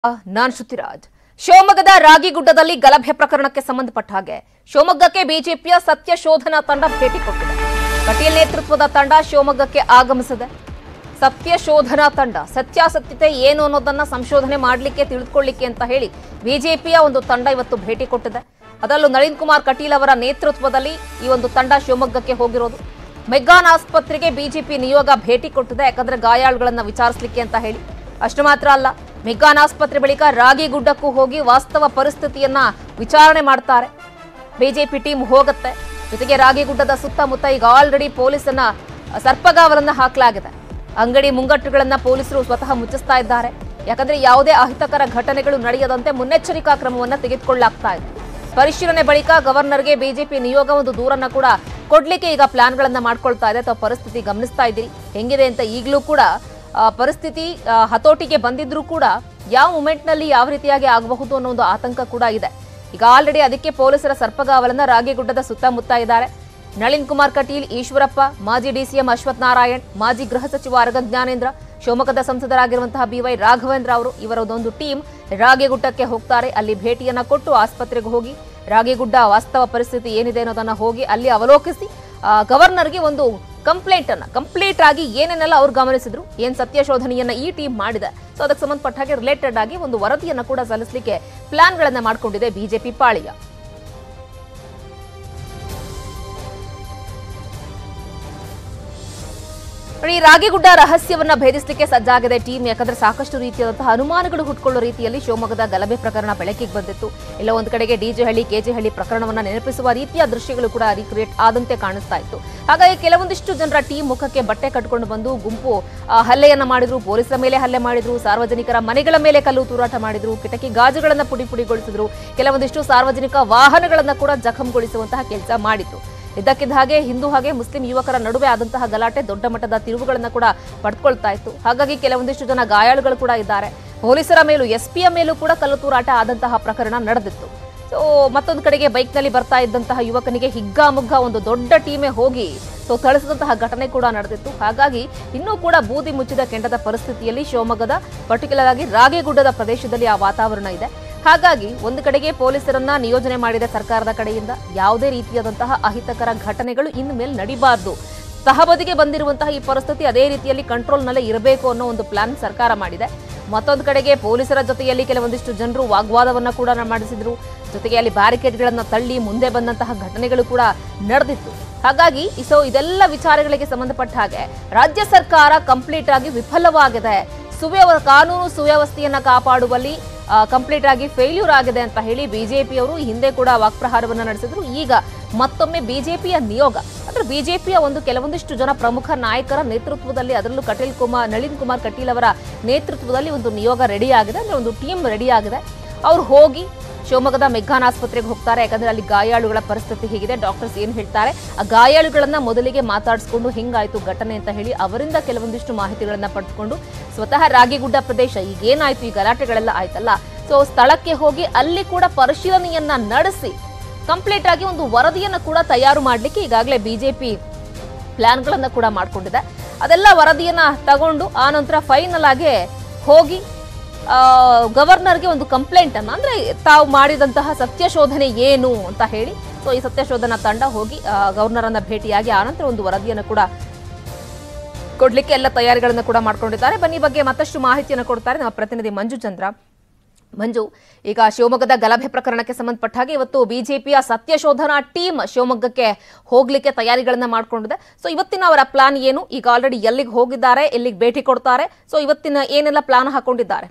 ನಾನ್ ಶ್ರುತಿರಾಜ್. ಶಿವಮೊಗ್ಗದ ರಾಗಿಗುಡ್ಡದಲ್ಲಿ ಗಲಭೆ ಪ್ರಕರಣಕ್ಕೆ ಸಂಬಂಧಪಟ್ಟ ಹಾಗೆ ಶಿವಮೊಗ್ಗಕ್ಕೆ ಬಿಜೆಪಿಯ ಸತ್ಯ ಶೋಧನಾ ತಂಡ ಭೇಟಿ ಕೊಟ್ಟಿದೆ. ಕಟೀಲ್ ನೇತೃತ್ವದ ತಂಡ ಶಿವಮೊಗ್ಗಕ್ಕೆ ಆಗಮಿಸಿದೆ. ಸತ್ಯ ಶೋಧನಾ ತಂಡ ಸತ್ಯಾಸತ್ಯತೆ ಏನು ಅನ್ನೋದನ್ನ ಸಂಶೋಧನೆ ಮಾಡಲಿಕ್ಕೆ ತಿಳಿದುಕೊಳ್ಳಿಕ್ಕೆ ಅಂತ ಹೇಳಿ ಬಿಜೆಪಿಯ ಒಂದು ತಂಡ ಇವತ್ತು ಭೇಟಿ ಕೊಟ್ಟಿದೆ. ಅದರಲ್ಲೂ ನಳಿನ್ ಕುಮಾರ್ ಕಟೀಲ್ ಅವರ ನೇತೃತ್ವದಲ್ಲಿ ಈ ಒಂದು ತಂಡ ಶಿವಮೊಗ್ಗಕ್ಕೆ ಹೋಗಿರೋದು. ಮೆಗ್ಗಾನ್ ಆಸ್ಪತ್ರೆಗೆ ಬಿಜೆಪಿ ನಿಯೋಗ ಭೇಟಿ ಕೊಟ್ಟಿದೆ. ಯಾಕಂದ್ರೆ ಗಾಯಾಳುಗಳನ್ನ ವಿಚಾರಿಸಲಿಕ್ಕೆ ಅಂತ ಹೇಳಿ. ಅಷ್ಟು ಮಾತ್ರ ಅಲ್ಲ, ಮೆಗ್ಗಾನ್ ಆಸ್ಪತ್ರೆ ಬಳಿಕ ರಾಗಿಗುಡ್ಡಕ್ಕೂ ಹೋಗಿ ವಾಸ್ತವ ಪರಿಸ್ಥಿತಿಯನ್ನ ವಿಚಾರಣೆ ಮಾಡ್ತಾರೆ. ಬಿಜೆಪಿ ಟೀಮ್ ಹೋಗುತ್ತೆ. ಜೊತೆಗೆ ರಾಗಿಗುಡ್ಡದ ಸುತ್ತಮುತ್ತ ಈಗ ಆಲ್ರೆಡಿ ಪೊಲೀಸನ್ನ ಸರ್ಪಗಾವಲನ್ನ ಹಾಕಲಾಗಿದೆ. ಅಂಗಡಿ ಮುಂಗಟ್ಟುಗಳನ್ನ ಪೊಲೀಸರು ಸ್ವತಃ ಮುಚ್ಚಿಸ್ತಾ ಇದ್ದಾರೆ. ಯಾಕಂದ್ರೆ ಯಾವುದೇ ಅಹಿತಕರ ಘಟನೆಗಳು ನಡೆಯದಂತೆ ಮುನ್ನೆಚ್ಚರಿಕಾ ಕ್ರಮವನ್ನ ತೆಗೆದುಕೊಳ್ಳಲಾಗ್ತಾ ಇದೆ. ಪರಿಶೀಲನೆ ಬಳಿಕ ಗವರ್ನರ್ಗೆ ಬಿಜೆಪಿ ನಿಯೋಗ ಒಂದು ದೂರನ್ನ ಕೂಡ ಕೊಡ್ಲಿಕ್ಕೆ ಈಗ ಪ್ಲಾನ್ಗಳನ್ನ ಮಾಡ್ಕೊಳ್ತಾ ಇದೆ. ಅಥವಾ ಪರಿಸ್ಥಿತಿ ಗಮನಿಸ್ತಾ ಇದ್ದೀರಿ ಹೆಂಗಿದೆ ಅಂತ. ಈಗಲೂ ಕೂಡ ಪರಿಸ್ಥಿತಿ ಹತೋಟಿಗೆ ಬಂದಿದ್ರೂ ಕೂಡ ಯಾವ ಮೂಮೆಂಟ್ ನಲ್ಲಿ ಯಾವ ರೀತಿಯಾಗಿ ಆಗಬಹುದು ಅನ್ನೋ ಒಂದು ಆತಂಕ ಕೂಡ ಇದೆ. ಈಗ ಆಲ್ರೆಡಿ ಅದಕ್ಕೆ ಪೊಲೀಸರ ಸರ್ಪಗಾವಲನ್ನ ರಾಗಿಗುಡ್ಡದ ಸುತ್ತಮುತ್ತ ಇದ್ದಾರೆ. ನಳಿನ್ ಕುಮಾರ್ ಕಟೀಲ್, ಈಶ್ವರಪ್ಪ, ಮಾಜಿ ಡಿಸಿಎಂ ಅಶ್ವಥ್ ನಾರಾಯಣ್, ಮಾಜಿ ಗೃಹ ಸಚಿವ ಅರಗ ಜ್ಞಾನೇಂದ್ರ, ಶಿವಮೊಗ್ಗದ ಸಂಸದರಾಗಿರುವಂತಹ BY ರಾಘವೇಂದ್ರ ಅವರು ಇವರದೊಂದು ಟೀಮ್ ರಾಗಿಗುಡ್ಡಕ್ಕೆ ಹೋಗ್ತಾರೆ. ಅಲ್ಲಿ ಭೇಟಿಯನ್ನ ಕೊಟ್ಟು ಆಸ್ಪತ್ರೆಗೆ ಹೋಗಿ ರಾಗಿಗುಡ್ಡ ವಾಸ್ತವ ಪರಿಸ್ಥಿತಿ ಏನಿದೆ ಅನ್ನೋದನ್ನ ಹೋಗಿ ಅಲ್ಲಿ ಅವಲೋಕಿಸಿ ಗವರ್ನರ್ಗೆ ಒಂದು ಕಂಪ್ಲೀಟ್ ಆಗಿ ಏನೇನೆಲ್ಲ ಅವ್ರು ಗಮನಿಸಿದ್ರು, ಏನ್ ಸತ್ಯ ಶೋಧನೆಯನ್ನ ಈ ಟೀಮ್ ಮಾಡಿದೆ, ಸೊ ಅದಕ್ಕೆ ಸಂಬಂಧಪಟ್ಟ ಹಾಗೆ ರಿಲೇಟೆಡ್ ಆಗಿ ಒಂದು ವರದಿಯನ್ನ ಕೂಡ ಸಲ್ಲಿಸಲಿಕ್ಕೆ ಪ್ಲಾನ್ಗಳನ್ನ ಮಾಡ್ಕೊಂಡಿದೆ ಬಿಜೆಪಿ ಪಾಳಿಯ. ಈ ರಾಗಿಗುಡ್ಡ ರಹಸ್ಯವನ್ನ ಭೇದಿಸಲಿಕ್ಕೆ ಸಜ್ಜಾಗಿದೆ ಟೀಮ್. ಯಾಕಂದ್ರೆ ಸಾಕಷ್ಟು ರೀತಿಯಾದಂತಹ ಅನುಮಾನಗಳು ಹುಟ್ಕೊಳ್ಳೋ ರೀತಿಯಲ್ಲಿ ಶಿವಮೊಗ್ಗದ ಗಲಭೆ ಪ್ರಕರಣ ಬೆಳಕಿಗೆ ಬಂದಿತ್ತು. ಎಲ್ಲ ಒಂದ್ ಕಡೆಗೆ ಡಿಜೆಹಳ್ಳಿ, ಕೆಜೆಹಳ್ಳಿ ಪ್ರಕರಣವನ್ನ ನೆನಪಿಸುವ ರೀತಿಯ ದೃಶ್ಯಗಳು ಕೂಡ ರೀಕ್ರಿಯೇಟ್ ಆದಂತೆ ಕಾಣಿಸ್ತಾ ಇತ್ತು. ಹಾಗಾಗಿ ಕೆಲವೊಂದಿಷ್ಟು ಜನರ ಟೀಮ್ ಮುಖಕ್ಕೆ ಬಟ್ಟೆ ಕಟ್ಕೊಂಡು ಬಂದು ಗುಂಪು ಹಲ್ಲೆಯನ್ನ ಮಾಡಿದ್ರು, ಪೊಲೀಸರ ಮೇಲೆ ಹಲ್ಲೆ ಮಾಡಿದ್ರು, ಸಾರ್ವಜನಿಕರ ಮನೆಗಳ ಮೇಲೆ ಕಲ್ಲು ತೂರಾಟ ಮಾಡಿದ್ರು, ಕಿಟಕಿ ಗಾಜುಗಳನ್ನ ಪುಡಿಗೊಳಿಸಿದ್ರು, ಕೆಲವೊಂದಿಷ್ಟು ಸಾರ್ವಜನಿಕ ವಾಹನಗಳನ್ನ ಕೂಡ ಜಖಂಗೊಳಿಸುವಂತಹ ಕೆಲಸ ಮಾಡಿದ್ರು. ಇದ್ದಕ್ಕಿದ್ದ ಹಾಗೆ ಹಿಂದೂ ಹಾಗೆ ಮುಸ್ಲಿಂ ಯುವಕರ ನಡುವೆ ಆದಂತಹ ಗಲಾಟೆ ದೊಡ್ಡ ಮಟ್ಟದ ತಿರುವುಗಳನ್ನ ಕೂಡ ಪಡ್ಕೊಳ್ತಾ ಇತ್ತು. ಹಾಗಾಗಿ ಕೆಲವೊಂದಿಷ್ಟು ಜನ ಗಾಯಾಳುಗಳು ಕೂಡ ಇದ್ದಾರೆ. ಪೊಲೀಸರ ಮೇಲೂ ಎಸ್ಪಿಯ ಮೇಲೂ ಕೂಡ ಕಲ್ಲು ತೂರಾಟ ಆದಂತಹ ಪ್ರಕರಣ ನಡೆದಿತ್ತು. ಸೊ ಮತ್ತೊಂದು ಕಡೆಗೆ ಬೈಕ್ನಲ್ಲಿ ಬರ್ತಾ ಇದ್ದಂತಹ ಯುವಕನಿಗೆ ಹಿಗ್ಗಾಮುಗ್ಗಾ ಒಂದು ದೊಡ್ಡ ಟೀಮೇ ಹೋಗಿ ಥಳಿಸಿದಂತಹ ಘಟನೆ ಕೂಡ ನಡೆದಿತ್ತು. ಹಾಗಾಗಿ ಇನ್ನೂ ಕೂಡ ಬೂದಿ ಮುಚ್ಚಿದ ಕೆಂಡದ ಪರಿಸ್ಥಿತಿಯಲ್ಲಿ ಶಿವಮೊಗ್ಗದ ಪರ್ಟಿಕ್ಯುಲರ್ ಆಗಿ ರಾಗಿಗುಡ್ಡದ ಪ್ರದೇಶದಲ್ಲಿ ಆ ವಾತಾವರಣ ಇದೆ. ಹಾಗಾಗಿ ಒಂದು ಕಡೆಗೆ ಪೊಲೀಸರನ್ನ ನಿಯೋಜನೆ ಮಾಡಿದ ಸರ್ಕಾರದ ಕಡೆಯಿಂದ ಯಾವುದೇ ರೀತಿಯಾದಂತಹ ಅಹಿತಕರ ಘಟನೆಗಳು ಇನ್ನು ಮೇಲೆ ನಡಿಬಾರ್ದು, ತಹಬದಿಗೆ ಬಂದಿರುವಂತಹ ಈ ಪರಿಸ್ಥಿತಿ ಅದೇ ರೀತಿಯಲ್ಲಿ ಕಂಟ್ರೋಲ್ನಲ್ಲೇ ಇರಬೇಕು ಅನ್ನೋ ಒಂದು ಪ್ಲಾನ್ ಸರ್ಕಾರ ಮಾಡಿದೆ. ಮತ್ತೊಂದು ಕಡೆಗೆ ಪೊಲೀಸರ ಜೊತೆಯಲ್ಲಿ ಕೆಲವೊಂದಿಷ್ಟು ಜನರು ವಾಗ್ವಾದವನ್ನ ಕೂಡ ಮಾಡಿಸಿದ್ರು. ಜೊತೆಗೆ ಅಲ್ಲಿ ಬ್ಯಾರಿಕೇಡ್ಗಳನ್ನ ತಳ್ಳಿ ಮುಂದೆ ಬಂದಂತಹ ಘಟನೆಗಳು ಕೂಡ ನಡೆದಿತ್ತು. ಹಾಗಾಗಿ ಇದೆಲ್ಲ ವಿಚಾರಗಳಿಗೆ ಸಂಬಂಧಪಟ್ಟ ಹಾಗೆ ರಾಜ್ಯ ಸರ್ಕಾರ ಕಂಪ್ಲೀಟ್ ಆಗಿ ವಿಫಲವಾಗಿದೆ. ಕಾನೂನು ಸುವ್ಯವಸ್ಥೆಯನ್ನ ಕಾಪಾಡುವಲ್ಲಿ ಕಂಪ್ಲೀಟ್ ಆಗಿ ಫೇಲ್ಯೂರ್ ಆಗಿದೆ ಅಂತ ಹೇಳಿ ಬಿಜೆಪಿಯವರು ಹಿಂದೆ ಕೂಡ ವಾಕ್ಪ್ರಹಾರವನ್ನ ನಡೆಸಿದ್ರು. ಈಗ ಮತ್ತೊಮ್ಮೆ ಬಿಜೆಪಿಯ ನಿಯೋಗ ಅಂದ್ರೆ ಬಿಜೆಪಿಯ ಕೆಲವೊಂದಿಷ್ಟು ಜನ ಪ್ರಮುಖ ನಾಯಕರ ನೇತೃತ್ವದಲ್ಲಿ, ಅದರಲ್ಲೂ ನಳಿನ್ ಕುಮಾರ್ ಕಟೀಲ್ ಅವರ ನೇತೃತ್ವದಲ್ಲಿ ಒಂದು ನಿಯೋಗ ರೆಡಿ ಆಗಿದೆ, ಅಂದ್ರೆ ಒಂದು ಟೀಮ್ ರೆಡಿ ಆಗಿದೆ. ಅವ್ರು ಹೋಗಿ ಶಿವಮೊಗ್ಗದ ಮೆಗ್ಗಾನ್ ಆಸ್ಪತ್ರೆಗೆ ಹೋಗ್ತಾರೆ. ಯಾಕಂದ್ರೆ ಅಲ್ಲಿ ಗಾಯಾಳುಗಳ ಪರಿಸ್ಥಿತಿ ಹೇಗಿದೆ, ಡಾಕ್ಟರ್ಸ್ ಏನ್ ಹೇಳ್ತಾರೆ, ಆ ಗಾಯಾಳುಗಳನ್ನ ಮೊದಲಿಗೆ ಮಾತಾಡಿಸ್ಕೊಂಡು ಹಿಂಗಾಯ್ತು ಘಟನೆ ಅಂತ ಹೇಳಿ ಅವರಿಂದ ಕೆಲವೊಂದಿಷ್ಟು ಮಾಹಿತಿಗಳನ್ನ ಪಡೆದುಕೊಂಡು ಸ್ವತಃ ರಾಗಿಗುಡ್ಡ ಪ್ರದೇಶ ಈಗೇನಾಯ್ತು, ಈ ಗಲಾಟೆಗಳೆಲ್ಲ ಆಯ್ತಲ್ಲ, ಸೊ ಸ್ಥಳಕ್ಕೆ ಹೋಗಿ ಅಲ್ಲಿ ಕೂಡ ಪರಿಶೀಲನೆಯನ್ನ ನಡೆಸಿ ಕಂಪ್ಲೀಟ್ ಆಗಿ ಒಂದು ವರದಿಯನ್ನ ಕೂಡ ತಯಾರು ಮಾಡ್ಲಿಕ್ಕೆ ಈಗಾಗಲೇ ಬಿಜೆಪಿ ಪ್ಲಾನ್ಗಳನ್ನ ಕೂಡ ಮಾಡ್ಕೊಂಡಿದೆ. ಅದೆಲ್ಲ ವರದಿಯನ್ನ ತಗೊಂಡು ಆ ನಂತರ ಫೈನಲ್ ಆಗಿ ಹೋಗಿ ಗವರ್ನರ್ಗೆ ಒಂದು ಕಂಪ್ಲೇಂಟ್ ಅನ್ನ, ಅಂದ್ರೆ ತಾವು ಮಾಡಿದಂತಹ ಸತ್ಯ ಶೋಧನೆ ಏನು ಅಂತ ಹೇಳಿ, ಸೊ ಈ ಸತ್ಯ ಶೋಧನಾ ತಂಡ ಹೋಗಿ ಗವರ್ನರ್ ಅನ್ನ ಭೇಟಿಯಾಗಿ ಆನಂತರ ಒಂದು ವರದಿಯನ್ನು ಕೂಡ ಕೊಡ್ಲಿಕ್ಕೆ ಎಲ್ಲ ತಯಾರಿಗಳನ್ನ ಕೂಡ ಮಾಡ್ಕೊಂಡಿದ್ದಾರೆ. ಬನ್ನಿ ಬಗ್ಗೆ ಮತ್ತಷ್ಟು ಮಾಹಿತಿಯನ್ನು ಕೊಡ್ತಾರೆ ನಮ್ಮ ಪ್ರತಿನಿಧಿ ಮಂಜು ಚಂದ್ರ. ಮಂಜು, ಈಗ ಶಿವಮೊಗ್ಗದ ಗಲಭೆ ಪ್ರಕರಣಕ್ಕೆ ಸಂಬಂಧಪಟ್ಟ ಹಾಗೆ ಇವತ್ತು ಬಿಜೆಪಿಯ ಸತ್ಯ ಶೋಧನಾ ಟೀಮ್ ಶಿವಮೊಗ್ಗಕ್ಕೆ ಹೋಗ್ಲಿಕ್ಕೆ ತಯಾರಿಗಳನ್ನ ಮಾಡ್ಕೊಂಡಿದೆ. ಸೊ ಇವತ್ತಿನ ಅವರ ಪ್ಲಾನ್ ಏನು, ಈಗ ಆಲ್ರೆಡಿ ಎಲ್ಲಿಗೆ ಹೋಗಿದ್ದಾರೆ, ಎಲ್ಲಿಗೆ ಭೇಟಿ ಕೊಡ್ತಾರೆ, ಸೊ ಇವತ್ತಿನ ಏನೆಲ್ಲ ಪ್ಲಾನ್ ಹಾಕೊಂಡಿದ್ದಾರೆ?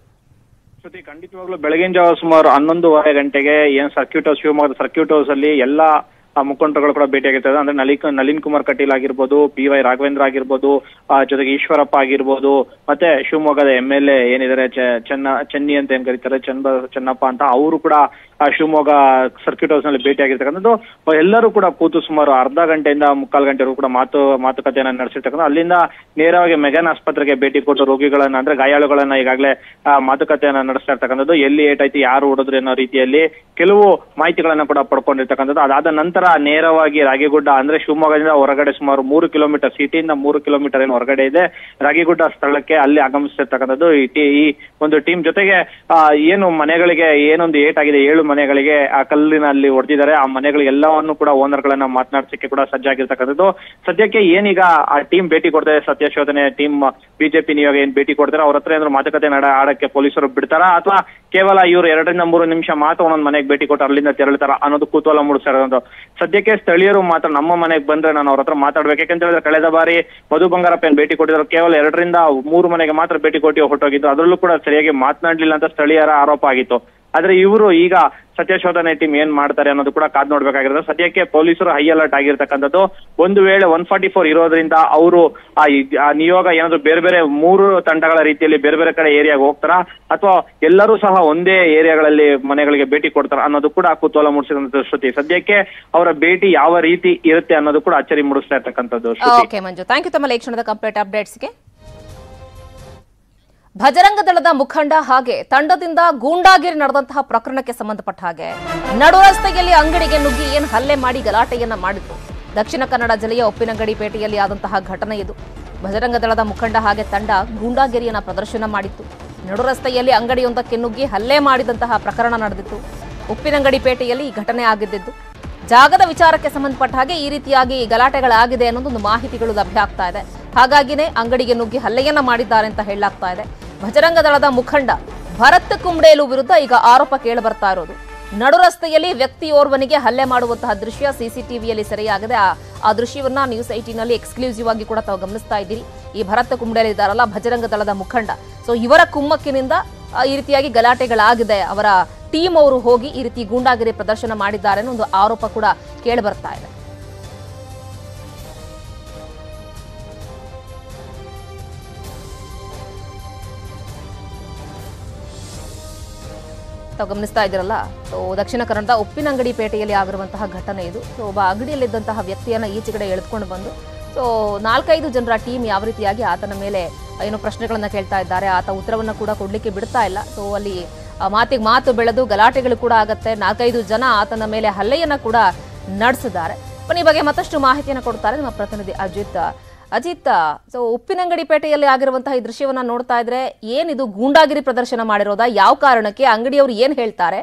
ಖಂಡಿತವಾಗ್ಲೂ ಬೆಳಗಿನ ಜಾವ ಸುಮಾರು 11:30 ಗಂಟೆಗೆ ಏನ್ ಸರ್ಕ್ಯೂಟ್ ಹೌಸ್, ಶಿವಮೊಗ್ಗದ ಸರ್ಕ್ಯೂಟ್ ಹೌಸ್ ಅಲ್ಲಿ ಎಲ್ಲಾ ಮುಖಂಡರುಗಳು ಕೂಡ ಭೇಟಿಯಾಗಿರ್ತದೆ. ಅಂದ್ರೆ ನಳಿನ್ ಕುಮಾರ್ ಕಟೀಲ್ ಆಗಿರ್ಬೋದು, BY ರಾಘವೇಂದ್ರ ಆಗಿರ್ಬೋದು, ಜೊತೆಗೆ ಈಶ್ವರಪ್ಪ ಆಗಿರ್ಬೋದು, ಮತ್ತೆ ಶಿವಮೊಗ್ಗದ MLA ಏನಿದ್ದಾರೆ ಚೆನ್ನಿ ಅಂತ ಏನ್ ಕರೀತಾರೆ, ಚೆನ್ನಪ್ಪ ಅಂತ, ಅವರು ಕೂಡ ಶಿವಮೊಗ್ಗ ಸರ್ಕ್ಯೂಟ್ ಹೌಸ್ ನಲ್ಲಿ ಭೇಟಿಯಾಗಿರ್ತಕ್ಕಂಥದ್ದು. ಎಲ್ಲರೂ ಕೂಡ ಕೂತು ಸುಮಾರು ಅರ್ಧ ಗಂಟೆಯಿಂದ 3/4 ಗಂಟೆವರೆಗೂ ಕೂಡ ಮಾತುಕತೆಯನ್ನ ನಡೆಸಿರ್ತಕ್ಕಂಥ. ಅಲ್ಲಿಂದ ನೇರವಾಗಿ ಮೆಗ್ಗಾನ್ ಆಸ್ಪತ್ರೆಗೆ ಭೇಟಿ ಕೊಟ್ಟು ರೋಗಿಗಳನ್ನ, ಅಂದ್ರೆ ಗಾಯಾಳುಗಳನ್ನ ಈಗಾಗಲೇ ಮಾತುಕತೆಯನ್ನ ನಡೆಸ್ತಾ ಇರ್ತಕ್ಕಂಥದ್ದು. ಎಲ್ಲಿ ಏಟಾಯ್ತು, ಯಾರು ಹೊಡೆದ್ರು ಅನ್ನೋ ರೀತಿಯಲ್ಲಿ ಕೆಲವು ಮಾಹಿತಿಗಳನ್ನ ಕೂಡ ಪಡ್ಕೊಂಡಿರ್ತಕ್ಕಂಥದ್ದು. ಅದಾದ ನಂತರ ನೇರವಾಗಿ ರಾಗಿಗುಡ್ಡ ಅಂದ್ರೆ ಶಿವಮೊಗ್ಗದಿಂದ ಹೊರಗಡೆ ಸುಮಾರು 3 ಕಿಲೋಮೀಟರ್, ಸಿಟಿಯಿಂದ 3 ಕಿಲೋಮೀಟರ್ ಏನು ಹೊರಗಡೆ ಇದೆ ರಾಗಿಗುಡ್ಡ ಸ್ಥಳಕ್ಕೆ ಅಲ್ಲಿ ಆಗಮಿಸಿರ್ತಕ್ಕಂಥದ್ದು ಈ ಒಂದು ಟೀಮ್. ಜೊತೆಗೆ ಏನು ಮನೆಗಳಿಗೆ ಏನೊಂದು ಏಟಾಗಿದೆ, 7 ಮನೆಗಳಿಗೆ ಆ ಕಲ್ಲಿನ ಅಲ್ಲಿ ಹೊಡೆದಿದ್ದಾರೆ. ಆ ಮನೆಗಳಿಗೆಲ್ಲವನ್ನು ಕೂಡ ಓನರ್ ಗಳನ್ನ ಮಾತನಾಡ್ಸಕ್ಕೆ ಕೂಡ ಸಜ್ಜಾಗಿರ್ತಕ್ಕಂಥದ್ದು. ಸದ್ಯಕ್ಕೆ ಏನೀಗ ಆ ಟೀಮ್ ಭೇಟಿ ಕೊಡ್ತಾರೆ, ಸತ್ಯಶೋಧನೆ ಟೀಮ್ ಬಿಜೆಪಿ ನಿಯೋಗ ಏನ್ ಭೇಟಿ ಕೊಡ್ತಾರೆ, ಅವ್ರ ಹತ್ರ ಏನಾದ್ರು ಮಾತುಕತೆ ಆಡಕ್ಕೆ ಪೊಲೀಸರು ಬಿಡ್ತಾರಾ ಅಥವಾ ಕೇವಲ ಇವರು 2 ರಿಂದ 3 ನಿಮಿಷ ಮಾತ್ರ ಒಂದೊಂದು ಮನೆಗೆ ಭೇಟಿ ಕೊಟ್ಟು ಅಲ್ಲಿಂದ ತೆರಳ್ತಾರ ಅನ್ನೋದು ಕುತೂಹಲ ಮೂಡಿಸಿರೋದು. ಸದ್ಯಕ್ಕೆ ಸ್ಥಳೀಯರು ಮಾತ್ರ ನಮ್ಮ ಮನೆಗೆ ಬಂದ್ರೆ ನಾನು ಅವ್ರ ಹತ್ರ ಮಾತಾಡ್ಬೇಕು. ಯಾಕಂತ ಹೇಳಿದ್ರೆ ಕಳೆದ ಬಾರಿ ಮಧು ಬಂಗಾರಪ್ಪ ಏನ್ ಭೇಟಿ ಕೊಟ್ಟಿದ್ರು, ಕೇವಲ 2 ರಿಂದ 3 ಮನೆಗೆ ಮಾತ್ರ ಭೇಟಿ ಕೊಟ್ಟು ಹೊರಟೋಗಿದ್ದು. ಅದರಲ್ಲೂ ಕೂಡ ಸರಿಯಾಗಿ ಮಾತನಾಡ್ಲಿಲ್ಲ ಅಂತ ಸ್ಥಳೀಯರ ಆರೋಪ ಆಗಿತ್ತು. ಆದ್ರೆ ಇವರು ಈಗ ಸತ್ಯಶೋಧನೆ ಟೀಮ್ ಏನ್ ಮಾಡ್ತಾರೆ ಅನ್ನೋದು ಕೂಡ ಕಾದ್ ನೋಡ್ಬೇಕಾಗಿರೋದು. ಸದ್ಯಕ್ಕೆ ಪೊಲೀಸರು ಹೈ ಅಲರ್ಟ್ ಆಗಿರ್ತಕ್ಕಂಥದ್ದು. ಒಂದು ವೇಳೆ 144 ಇರೋದ್ರಿಂದ ಅವರು ಆ ನಿಯೋಗ ಏನಾದ್ರು ಬೇರೆ ಬೇರೆ 3 ತಂಡಗಳ ರೀತಿಯಲ್ಲಿ ಬೇರೆ ಬೇರೆ ಕಡೆ ಏರಿಯಾಗೆ ಹೋಗ್ತಾರಾ ಅಥವಾ ಎಲ್ಲರೂ ಸಹ ಒಂದೇ ಏರಿಯಾಗಳಲ್ಲಿ ಮನೆಗಳಿಗೆ ಭೇಟಿ ಕೊಡ್ತಾರ ಅನ್ನೋದು ಕೂಡ ಕುತೂಹಲ ಮೂಡಿಸಿದಂತ ಶ್ರುತಿ. ಸದ್ಯಕ್ಕೆ ಅವರ ಭೇಟಿ ಯಾವ ರೀತಿ ಇರುತ್ತೆ ಅನ್ನೋದು ಕೂಡ ಅಚ್ಚರಿ ಮೂಡಿಸ್ತಾ ಇರ್ತಕ್ಕಂಥದ್ದು. ಓಕೆ ಮಂಜು, ಥ್ಯಾಂಕ್ ಯು ತಮ್ಮ ಲೇಖನದ ಕಂಪ್ಲೀಟ್ ಅಪ್ಡೇಟ್ಸ್ಗೆ. ಭಜರಂಗ ದಳದ ಮುಖಂಡ ಹಾಗೆ ತಂಡದಿಂದ ಗೂಂಡಾಗಿರಿ ನಡೆದಂತಹ ಪ್ರಕರಣಕ್ಕೆ ಸಂಬಂಧಪಟ್ಟ ಹಾಗೆ ನಡು ರಸ್ತೆಯಲ್ಲಿ ಅಂಗಡಿಗೆ ನುಗ್ಗಿ ಏನ್ ಹಲ್ಲೆ ಮಾಡಿ ಗಲಾಟೆಯನ್ನ ಮಾಡಿದ್ರು. ದಕ್ಷಿಣ ಕನ್ನಡ ಜಿಲ್ಲೆಯ ಉಪ್ಪಿನಂಗಡಿ ಪೇಟೆಯಲ್ಲಿ ಆದಂತಹ ಘಟನೆ ಇದು. ಭಜರಂಗ ದಳದ ಮುಖಂಡ ಹಾಗೆ ತಂಡ ಗೂಂಡಾಗಿರಿಯನ್ನ ಪ್ರದರ್ಶನ ಮಾಡಿತ್ತು. ನಡು ರಸ್ತೆಯಲ್ಲಿ ಅಂಗಡಿಯೊಂದಕ್ಕೆ ನುಗ್ಗಿ ಹಲ್ಲೆ ಮಾಡಿದಂತಹ ಪ್ರಕರಣ ನಡೆದಿತ್ತು. ಉಪ್ಪಿನಂಗಡಿ ಪೇಟೆಯಲ್ಲಿ ಈ ಘಟನೆ ಆಗಿದ್ದು ಜಾಗದ ವಿಚಾರಕ್ಕೆ ಸಂಬಂಧಪಟ್ಟ ಹಾಗೆ ಈ ರೀತಿಯಾಗಿ ಗಲಾಟೆಗಳಾಗಿದೆ ಅನ್ನೋದೊಂದು ಮಾಹಿತಿಗಳು ಲಭ್ಯ ಆಗ್ತಾ ಇದೆ. ಹಾಗಾಗಿನೇ ಅಂಗಡಿಗೆ ನುಗ್ಗಿ ಹಲ್ಲೆಯನ್ನ ಮಾಡಿದ್ದಾರೆ ಅಂತ ಹೇಳಲಾಗ್ತಾ ಇದೆ. ಭಜರಂಗ ದಳದ ಮುಖಂಡ ಭರತ್ ಕುಂಬ್ಡೇಲು ವಿರುದ್ಧ ಈಗ ಆರೋಪ ಕೇಳಿಬರ್ತಾ ಇರೋದು. ನಡು ರಸ್ತೆಯಲ್ಲಿ ವ್ಯಕ್ತಿಯೋರ್ವನಿಗೆ ಹಲ್ಲೆ ಮಾಡುವಂತಹ ದೃಶ್ಯ ಸಿಸಿಟಿವಿಯಲ್ಲಿ ಸೆರೆಯಾಗಿದೆ. ಆ ದೃಶ್ಯವನ್ನ ನ್ಯೂಸ್ 18 ನಲ್ಲಿ ಎಕ್ಸ್ಕ್ಲೂಸಿವ್ ಆಗಿ ಕೂಡ ತಾವು ಗಮನಿಸ್ತಾ ಇದ್ದೀರಿ. ಈ ಭರತ್ ಕುಂಬ್ಡೇಲು ಇದ್ದಾರಲ್ಲ ಭಜರಂಗ ದಳದ ಮುಖಂಡ, ಸೊ ಇವರ ಕುಮ್ಮಕ್ಕಿನಿಂದ ಈ ರೀತಿಯಾಗಿ ಗಲಾಟೆಗಳಾಗಿದೆ. ಅವರ ಟೀಮ್ ಅವರು ಹೋಗಿ ಈ ರೀತಿ ಗೂಂಡಾಗಿರಿ ಪ್ರದರ್ಶನ ಮಾಡಿದ್ದಾರೆ ಅನ್ನೋ ಒಂದು ಆರೋಪ ಕೂಡ ಕೇಳಿ ಬರ್ತಾ ಇದೆ. ತಾವು ಗಮನಿಸ್ತಾ ಇದ್ದೀರಲ್ಲ, ಸೊ ದಕ್ಷಿಣ ಕನ್ನಡದ ಉಪ್ಪಿನಂಗಡಿ ಪೇಟೆಯಲ್ಲಿ ಆಗಿರುವಂತಹ ಘಟನೆ ಇದು. ಸೊ ಒಬ್ಬ ಅಂಗಡಿಯಲ್ಲಿದ್ದಂತಹ ವ್ಯಕ್ತಿಯನ್ನ ಈಚೆಗಡೆ ಎಳೆದುಕೊಂಡು ಬಂದು ಸೊ 4-5 ಜನರ ಟೀಮ್ ಯಾವ ರೀತಿಯಾಗಿ ಆತನ ಮೇಲೆ ಏನೋ ಪ್ರಶ್ನೆಗಳನ್ನ ಕೇಳ್ತಾ ಇದ್ದಾರೆ. ಆತ ಉತ್ತರವನ್ನ ಕೂಡ ಕೊಡ್ಲಿಕ್ಕೆ ಬಿಡ್ತಾ ಇಲ್ಲ. ಸೊ ಅಲ್ಲಿ ಮಾತಿಗೆ ಮಾತು ಬೆಳೆದು ಗಲಾಟೆಗಳು ಕೂಡ ಆಗತ್ತೆ. 4-5 ಜನ ಆತನ ಮೇಲೆ ಹಲ್ಲೆಯನ್ನ ಕೂಡ ನಡೆಸಿದ್ದಾರೆ. ಬನ್ನಿ ಈ ಬಗ್ಗೆ ಮತ್ತಷ್ಟು ಮಾಹಿತಿಯನ್ನು ಕೊಡ್ತಾರೆ ನಮ್ಮ ಪ್ರತಿನಿಧಿ ಅಜಿತ್. ಸೊ ಉಪ್ಪಿನಂಗಡಿ ಪೇಟೆಯಲ್ಲಿ ಆಗಿರುವಂತಹ ಈ ದೃಶ್ಯವನ್ನ ನೋಡ್ತಾ ಇದ್ರೆ ಏನಿದು ಗೂಂಡಾಗಿರಿ ಪ್ರದರ್ಶನ ಮಾಡಿರೋದಾ? ಯಾವ ಕಾರಣಕ್ಕೆ? ಅಂಗಡಿಯವರು ಏನ್ ಹೇಳ್ತಾರೆ?